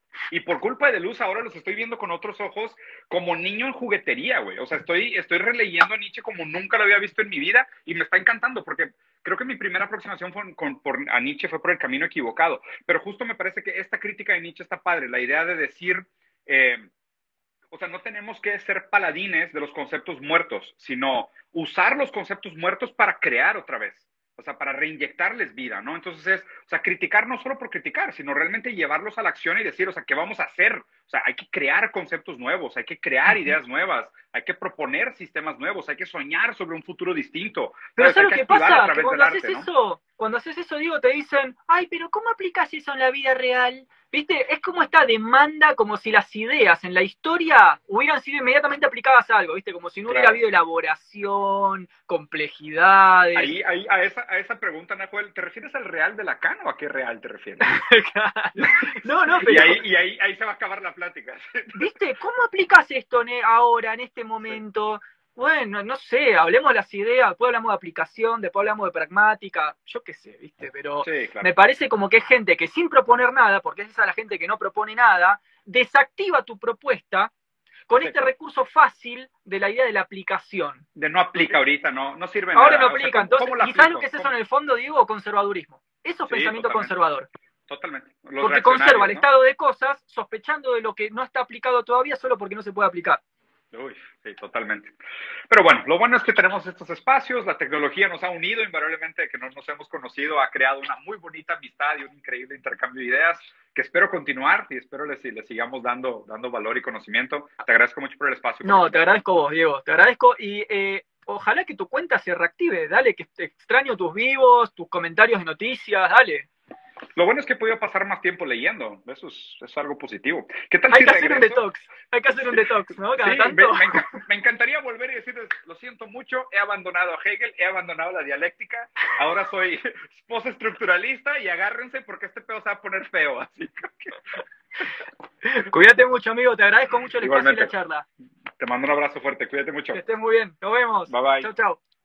y por culpa de Deleuze ahora los estoy viendo con otros ojos como niño en juguetería, güey. O sea, estoy, estoy releyendo a Nietzsche como nunca lo había visto en mi vida y me está encantando porque creo que mi primera aproximación fue con, por, a Nietzsche fue por el camino equivocado. Pero justo me parece que esta crítica de Nietzsche está padre, la idea de decir... Eh, o sea, no tenemos que ser paladines de los conceptos muertos, sino usar los conceptos muertos para crear otra vez. O sea, para reinyectarles vida, ¿no? Entonces es, o sea, criticar no solo por criticar, sino realmente llevarlos a la acción y decir, o sea, ¿qué vamos a hacer? O sea, hay que crear conceptos nuevos, hay que crear ideas nuevas, hay que proponer sistemas nuevos, hay que soñar sobre un futuro distinto. Pero ¿Sabes? Hay ¿sabes lo que que activar a pasa? Que través del cuando haces arte, ¿no? eso, cuando haces eso, digo, te dicen, ay, pero ¿cómo aplicas eso en la vida real? ¿Viste? Es como esta demanda, como si las ideas en la historia hubieran sido inmediatamente aplicadas a algo, ¿viste? Como si no hubiera Claro. habido elaboración, complejidades. Ahí, ahí a, esa, a esa pregunta, Nahuel, ¿te refieres al real de Lacan o a qué real te refieres? No, no, Y pero... ahí, y ahí, ahí se va a acabar la plática. ¿Viste? ¿Cómo aplicas esto ne- ahora, en este momento? Bueno, no sé, hablemos de las ideas, después hablamos de aplicación, después hablamos de pragmática, yo qué sé, ¿viste? Pero Sí, claro. me parece como que es gente que sin proponer nada, porque es esa la gente que no propone nada, desactiva tu propuesta con Sí, este claro. recurso fácil de la idea de la aplicación. De no aplica ahorita, no, no sirve Ahora nada. no O sea, aplica, ¿cómo, entonces, cómo la ¿y sabes lo aplico? que es eso ¿Cómo? en el fondo, Diego? Conservadurismo. Eso es Sí, pensamiento totalmente. conservador. Totalmente. Los Porque conserva el reaccionarios, ¿no? estado de cosas sospechando de lo que no está aplicado todavía solo porque no se puede aplicar. Uy, sí, totalmente. Pero bueno, lo bueno es que tenemos estos espacios, la tecnología nos ha unido, invariablemente que no nos hemos conocido, ha creado una muy bonita amistad y un increíble intercambio de ideas que espero continuar y espero les, les sigamos dando, dando valor y conocimiento. Te agradezco mucho por el espacio. No, te agradezco vos, Diego, te agradezco y eh, ojalá que tu cuenta se reactive, dale, que te extraño tus vivos, tus comentarios de noticias, dale. Lo bueno es que he podido pasar más tiempo leyendo, eso es, eso es algo positivo. ¿Qué tal Hay si que hacer un regreso? detox, hay que hacer un detox, ¿no? Cada Sí, tanto. me, me, enc- me encantaría volver y decirles, lo siento mucho, he abandonado a Hegel, he abandonado la dialéctica, ahora soy postestructuralista y agárrense porque este pedo se va a poner feo. Así que... Cuídate mucho, amigo, te agradezco mucho el espacio y Igualmente. la charla. Te mando un abrazo fuerte, cuídate mucho. Que estés muy bien, nos vemos. Bye bye. Chau, chau.